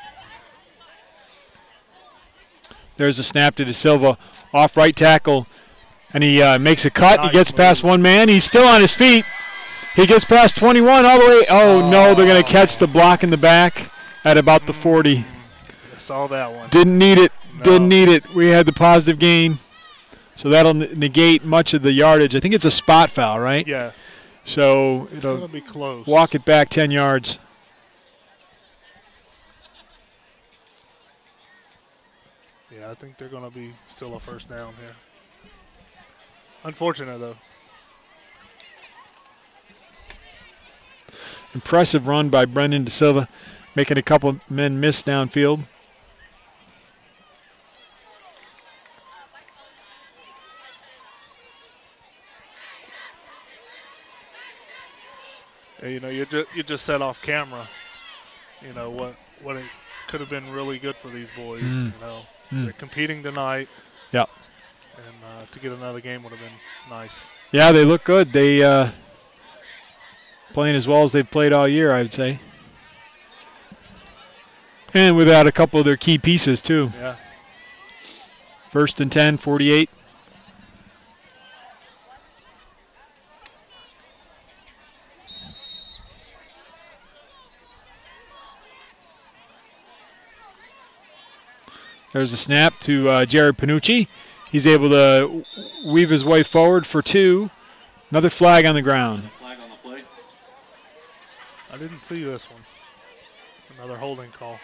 [SPEAKER 1] There's a snap to De Silva off right tackle, and he uh, makes a cut.
[SPEAKER 2] Nice
[SPEAKER 1] he gets
[SPEAKER 2] move.
[SPEAKER 1] past one man. He's still on his feet. He gets past twenty-one all the way. Oh,
[SPEAKER 2] oh.
[SPEAKER 1] no, they're going to catch the block in the back at about the forty.
[SPEAKER 2] I saw that one.
[SPEAKER 1] Didn't need it.
[SPEAKER 2] No.
[SPEAKER 1] Didn't need it. We had the positive gain. So that'll negate much of the yardage. I think it's a spot foul, right?
[SPEAKER 2] Yeah.
[SPEAKER 1] So
[SPEAKER 2] It's
[SPEAKER 1] it'll
[SPEAKER 2] going to be close.
[SPEAKER 1] walk it back ten yards.
[SPEAKER 2] Yeah, I think they're going to be still a first down here. Unfortunate, though.
[SPEAKER 1] Impressive run by Brendan De Silva, making a couple men miss downfield.
[SPEAKER 2] Yeah, you know, you just you just said off camera, you know what what it could have been really good for these boys.
[SPEAKER 1] Mm.
[SPEAKER 2] You know,
[SPEAKER 1] Mm.
[SPEAKER 2] they're competing tonight.
[SPEAKER 1] Yep.
[SPEAKER 2] And uh, to get another game would have been nice.
[SPEAKER 1] Yeah, they look good. They uh, playing as well as they've played all year, I would say. And without a couple of their key pieces too.
[SPEAKER 2] Yeah.
[SPEAKER 1] First and ten, forty-eight. There's a snap to uh, Jared Panucci. He's able to weave his way forward for two. Another flag on the ground.
[SPEAKER 4] Flag on the play.
[SPEAKER 2] I didn't see this one. Another holding call.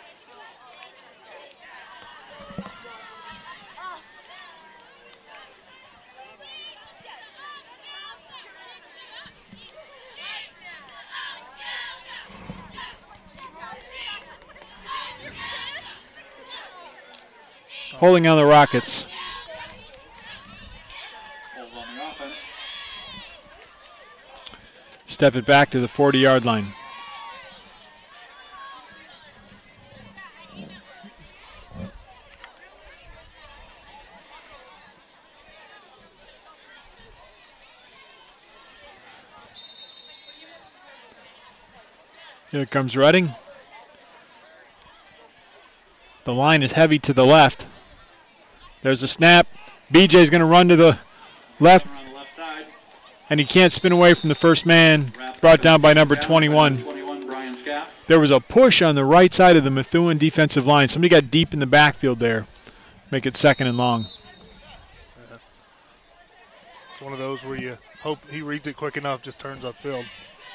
[SPEAKER 1] Holding on the Rockets.
[SPEAKER 4] Holds on the offense.
[SPEAKER 1] Step it back to the forty yard line. Here comes Reading. The line is heavy to the left. There's a snap. B J's going to run to the left,
[SPEAKER 4] On the left side.
[SPEAKER 1] and he can't spin away from the first man, brought down by number twenty-one.
[SPEAKER 4] twenty-one, Brian Scaff.
[SPEAKER 1] There was a push on the right side of the Methuen defensive line. Somebody got deep in the backfield there. Make it second and long.
[SPEAKER 2] It's one of those where you hope he reads it quick enough, just turns upfield.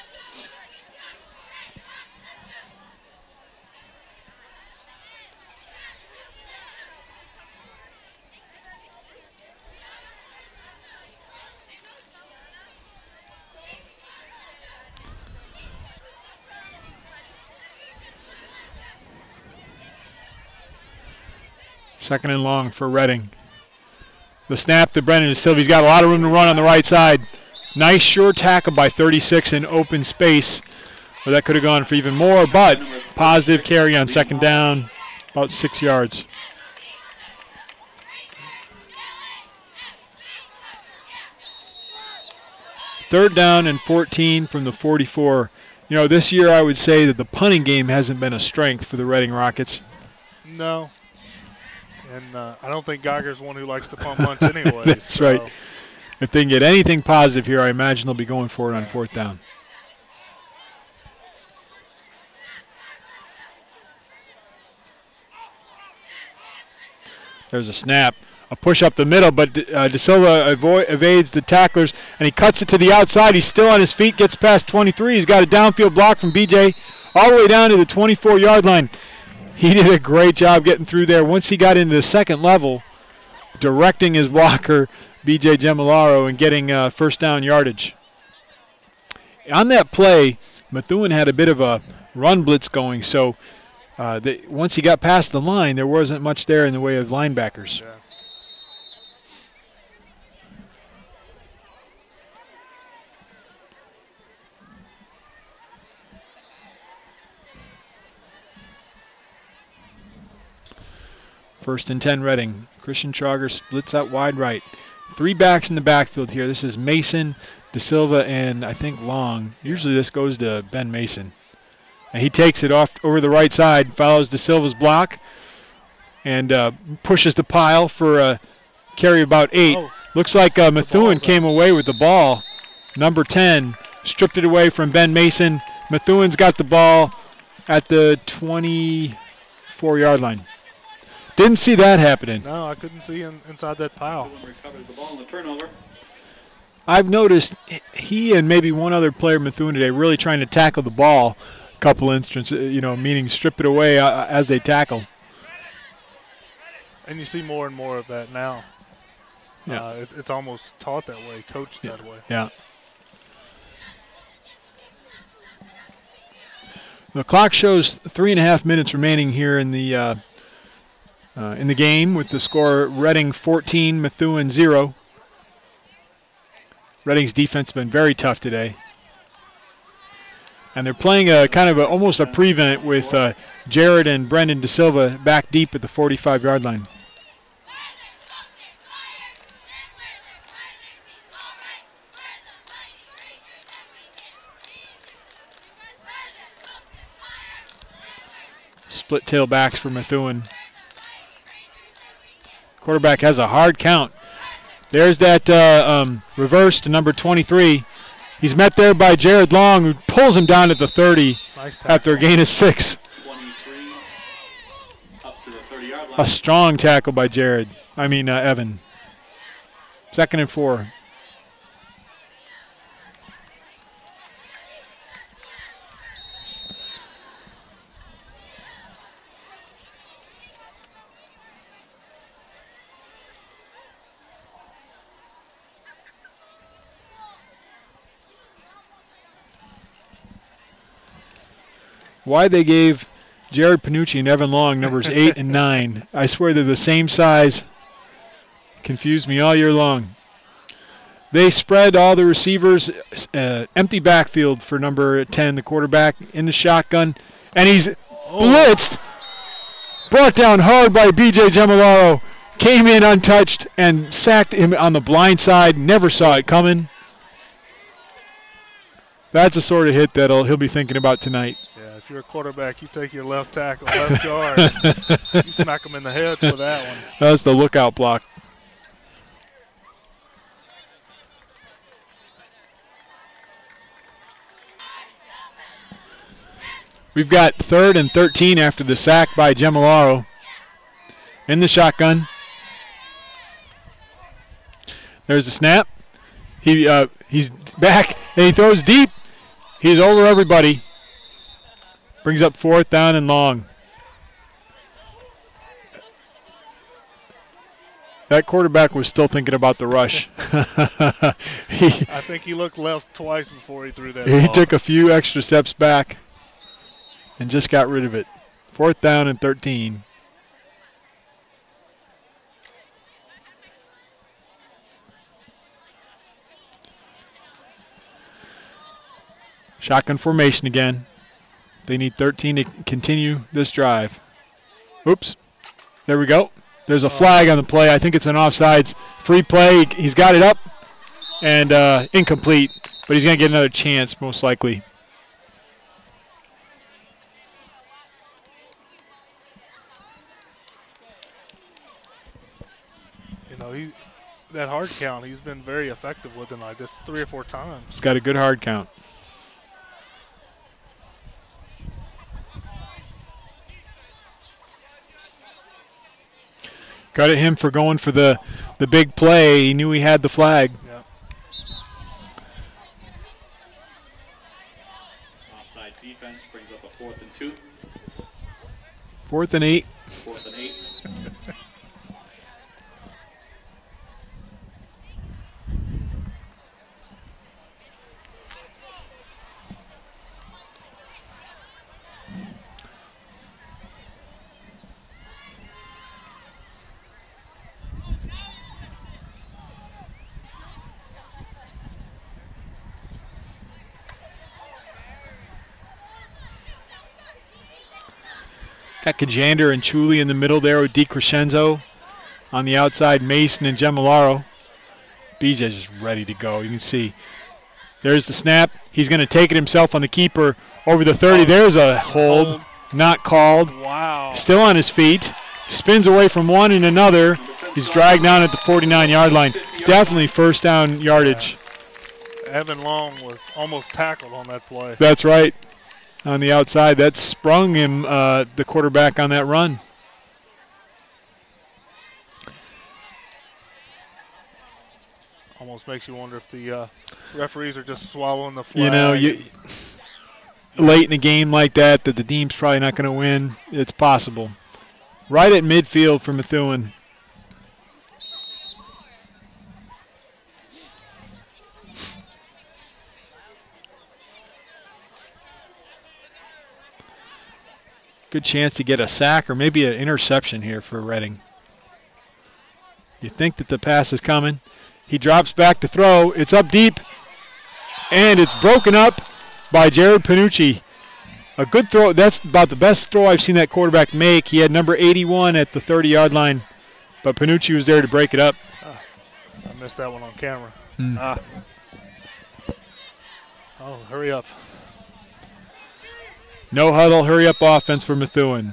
[SPEAKER 1] Second and long for Reading. The snap to Brendan DeSilva. He's got a lot of room to run on the right side. Nice sure tackle by thirty-six in open space. Well, that could have gone for even more, but positive carry on second down, about six yards. Third down and fourteen from the forty-four. You know, this year I would say that the punting game hasn't been a strength for the Reading Rockets.
[SPEAKER 2] No. And uh, I don't think Geiger's one who likes to punt much anyway.
[SPEAKER 1] That's
[SPEAKER 2] so.
[SPEAKER 1] right. If they can get anything positive here, I imagine they'll be going for it on fourth down. There's a snap. A push up the middle, but uh, DeSilva avoid, evades the tacklers, and he cuts it to the outside. He's still on his feet, gets past twenty-three. He's got a downfield block from B J all the way down to the twenty-four yard line. He did a great job getting through there. Once he got into the second level, directing his blocker, B J Gemilaro, and getting uh, first down yardage. On that play, Methuen had a bit of a run blitz going, so uh, they, once he got past the line, there wasn't much there in the way of linebackers.
[SPEAKER 2] Yeah.
[SPEAKER 1] First and ten, Reading. Christian Trauger splits out wide right. Three backs in the backfield here. This is Mason, DeSilva, and I think Long. Usually this goes to Ben Mason. And he takes it off over the right side, follows DeSilva's block, and uh, pushes the pile for a carry about eight.
[SPEAKER 2] Oh.
[SPEAKER 1] Looks like uh, Methuen came away with the ball. Number ten stripped it away from Ben Mason. Methuen's got the ball at the twenty-four yard line. Didn't see that happening.
[SPEAKER 2] No, I couldn't see in, inside that pile.
[SPEAKER 4] Recovers the ball on the turnover.
[SPEAKER 1] I've noticed he and maybe one other player, Methuen, today, really trying to tackle the ball a couple instances, you know, meaning strip it away uh, as they tackle.
[SPEAKER 2] And you see more and more of that now.
[SPEAKER 1] Yeah.
[SPEAKER 2] Uh, it, it's almost taught that way, coached
[SPEAKER 1] Yeah.
[SPEAKER 2] that way.
[SPEAKER 1] Yeah. The clock shows three and a half minutes remaining here in the uh, uh, in the game, with the score Reading fourteen, Methuen zero. Reading's defense has been very tough today, and they're playing a kind of a, almost a prevent with uh, Jared and Brendan DeSilva back deep at the forty-five yard line. Split tailbacks for Methuen. Quarterback has a hard count. There's that uh, um, reverse to number twenty-three. He's met there by Jared Long, who pulls him down at the thirty
[SPEAKER 2] Nice
[SPEAKER 1] after a
[SPEAKER 2] tackle.
[SPEAKER 1] gain of six.
[SPEAKER 4] twenty-three up to the thirty yard line.
[SPEAKER 1] A strong tackle by Jared. I mean, uh, Evan. Second and four. Why they gave Jared Panucci and Evan Long numbers eight and nine. I swear they're the same size. Confused me all year long. They spread all the receivers, uh, empty backfield for number ten, the quarterback, in the shotgun, and he's blitzed. Brought down hard by B J Gemilaro. Came in untouched and sacked him on the blind side. Never saw it coming. That's the sort of hit that he'll be thinking about tonight.
[SPEAKER 2] Yeah, if you're a quarterback, you take your left tackle, left guard, you smack them in the head for that one.
[SPEAKER 1] That's the lookout block. We've got third and thirteen after the sack by Gemilaro. In the shotgun. There's the snap. He uh, he's back and he throws deep. He's over everybody. Brings up fourth down and long. That quarterback was still thinking about the rush. he,
[SPEAKER 2] I think he looked left twice before he threw that
[SPEAKER 1] He
[SPEAKER 2] ball.
[SPEAKER 1] took a few extra steps back and just got rid of it. Fourth down and thirteen. Shotgun formation again. They need thirteen to continue this drive. Oops. There we go. There's a flag on the play. I think it's an offsides. Free play. He's got it up and uh, incomplete, but he's going to get another chance most likely.
[SPEAKER 2] You know, he that hard count, he's been very effective with it, like this three or four times.
[SPEAKER 1] He's got a good hard count. Credit him for going for the, the big play. He knew he had the flag.
[SPEAKER 2] Yeah.
[SPEAKER 4] Offside defense brings up a fourth and two.
[SPEAKER 1] Fourth and eight.
[SPEAKER 4] Fourth and eight.
[SPEAKER 1] Got Kajander and Chuli in the middle there with DiCrescenzo. On the outside, Mason and Gemilaro. B J's just ready to go. You can see. There's the snap. He's going to take it himself on the keeper over the thirty. There's a hold. Not called.
[SPEAKER 2] Wow.
[SPEAKER 1] Still on his feet. Spins away from one and another. He's dragged down at the forty-nine yard line. Definitely first down yardage.
[SPEAKER 2] Evan Long was almost tackled on that play.
[SPEAKER 1] That's right. On the outside, that sprung him, uh, the quarterback, on that run.
[SPEAKER 2] Almost makes you wonder if the uh, referees are just swallowing the flag.
[SPEAKER 1] You know, you, late in a game like that, that the team's probably not going to win, it's possible. Right at midfield for Methuen. Good chance to get a sack or maybe an interception here for Reading. You think that the pass is coming. He drops back to throw. It's up deep, and it's broken up by Jared Panucci. A good throw. That's about the best throw I've seen that quarterback make. He had number eighty-one at the thirty yard line, but Panucci was there to break it up.
[SPEAKER 2] Ah, I missed that one on camera.
[SPEAKER 1] Mm.
[SPEAKER 2] Ah. Oh, hurry up.
[SPEAKER 1] No huddle, hurry up offense for Methuen.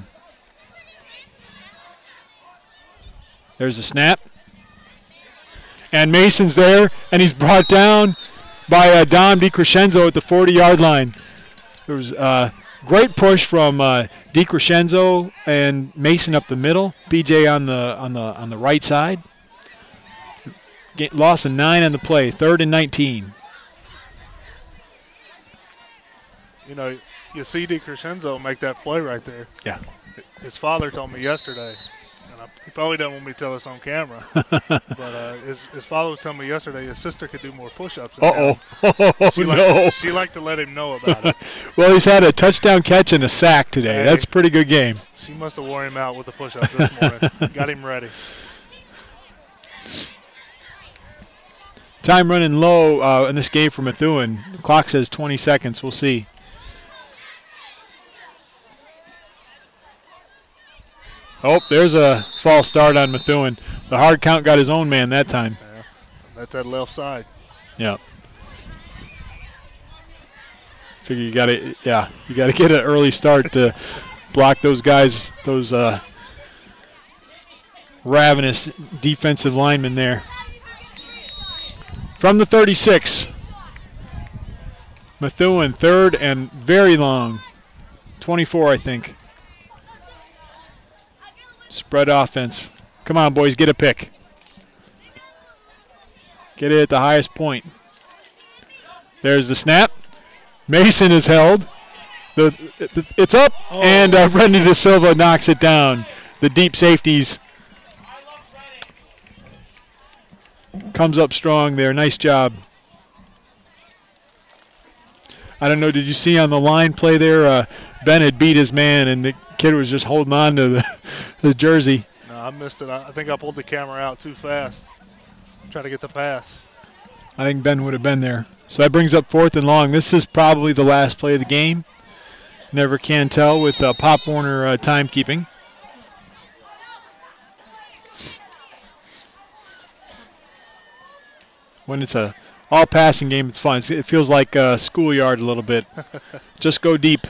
[SPEAKER 1] There's a snap. And Mason's there, and he's brought down by uh, Dom DiCrescenzo at the forty yard line. There was a great push from uh, DiCrescenzo and Mason up the middle. B J on the on the on the right side. Get, loss of nine on the play, third and nineteen.
[SPEAKER 2] You know, you see DiCrescenzo make that play right there.
[SPEAKER 1] Yeah.
[SPEAKER 2] His father told me yesterday, and I, he probably doesn't want me to tell this on camera, but uh, his, his father was telling me yesterday his sister could do more push-ups.
[SPEAKER 1] Uh-oh. Oh,
[SPEAKER 2] she
[SPEAKER 1] no.
[SPEAKER 2] Liked, she liked to let him know about it.
[SPEAKER 1] Well, he's had a touchdown catch and a sack today.
[SPEAKER 2] Hey.
[SPEAKER 1] That's a pretty good game.
[SPEAKER 2] She must have wore him out with the push-ups this morning. Got him ready.
[SPEAKER 1] Time running low uh, in this game for Methuen. The clock says twenty seconds. We'll see. Oh, there's a false start on Methuen. The hard count got his own man that time.
[SPEAKER 2] Yeah, that's that left side.
[SPEAKER 1] Yeah. Figure you got to, yeah, you got to get an early start to block those guys, those uh, ravenous defensive linemen there. From the thirty-six, Methuen third and very long, twenty-four, I think. Spread offense. Come on, boys, get a pick. Get it at the highest point. There's the snap. Mason is held. The, the, it's up, oh. and uh, Brendan De Silva knocks it down. The deep safeties comes up strong there. Nice job. I don't know, did you see on the line play there? Uh, Ben had beat his man, and the kid was just holding on to the, the jersey.
[SPEAKER 2] No, I missed it. I think I pulled the camera out too fast. Try to get the pass.
[SPEAKER 1] I think Ben would have been there. So that brings up fourth and long. This is probably the last play of the game. Never can tell with uh, Pop Warner uh, timekeeping. When it's a all passing game, it's fun. It feels like a schoolyard a little bit. Just go deep.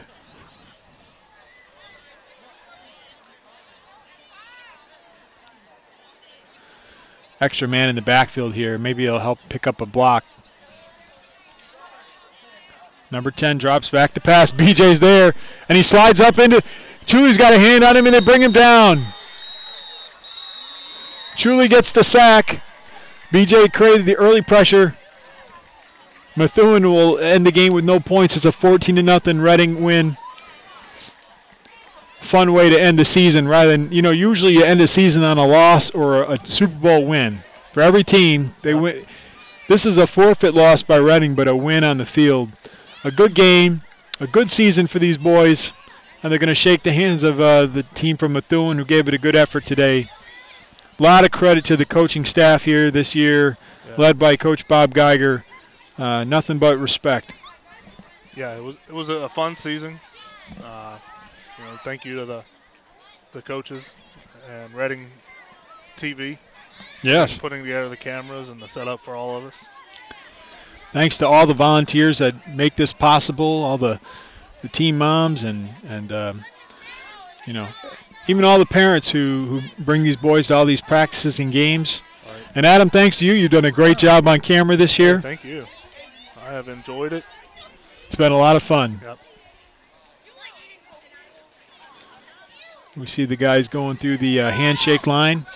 [SPEAKER 1] Extra man in the backfield here. Maybe it'll help pick up a block. Number ten drops back to pass. B J's there, and he slides up into. Chuli's got a hand on him, and they bring him down. Chuli gets the sack. B J created the early pressure. Methuen will end the game with no points. It's a fourteen to nothing Reading win. Fun way to end the season, rather than, you know, usually you end the season on a loss or a, a Super Bowl win. For every team, they win. This is a forfeit loss by Reading, but a win on the field. A good game, a good season for these boys, and they're going to shake the hands of uh, the team from Methuen who gave it a good effort today. A lot of credit to the coaching staff here this year, yeah. led by Coach Bob Geiger. Uh, nothing but respect.
[SPEAKER 2] Yeah, it was it was a fun season. Uh, you know, thank you to the the coaches and Reading T V.
[SPEAKER 1] Yes.
[SPEAKER 2] Putting together the cameras and the setup for all of us.
[SPEAKER 1] Thanks to all the volunteers that make this possible, all the the team moms and and um, you know, even all the parents who who bring these boys to all these practices and games. Right. And Adam, thanks to you, you've done a great job on camera this year.
[SPEAKER 2] Thank you. I have enjoyed it.
[SPEAKER 1] It's been a lot of fun.
[SPEAKER 2] Yep.
[SPEAKER 1] We see the guys going through the uh, handshake line.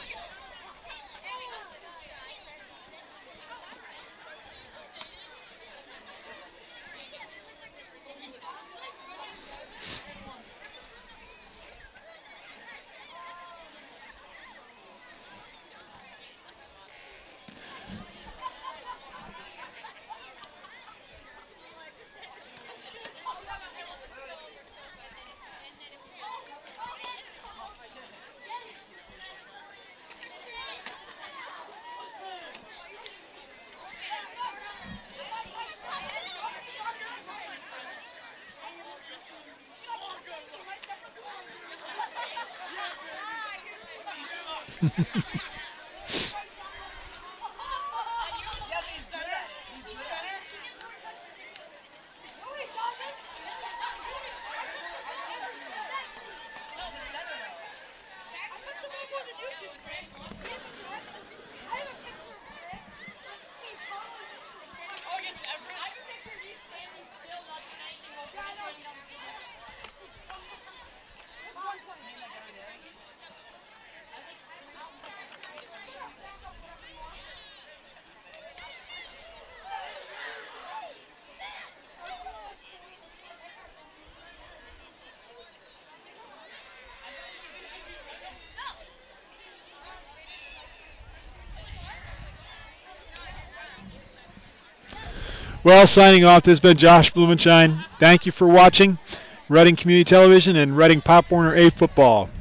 [SPEAKER 1] Well, signing off, this has been Josh Blumenshine. Thank you for watching Reading Community Television and Reading Pop Warner A Football.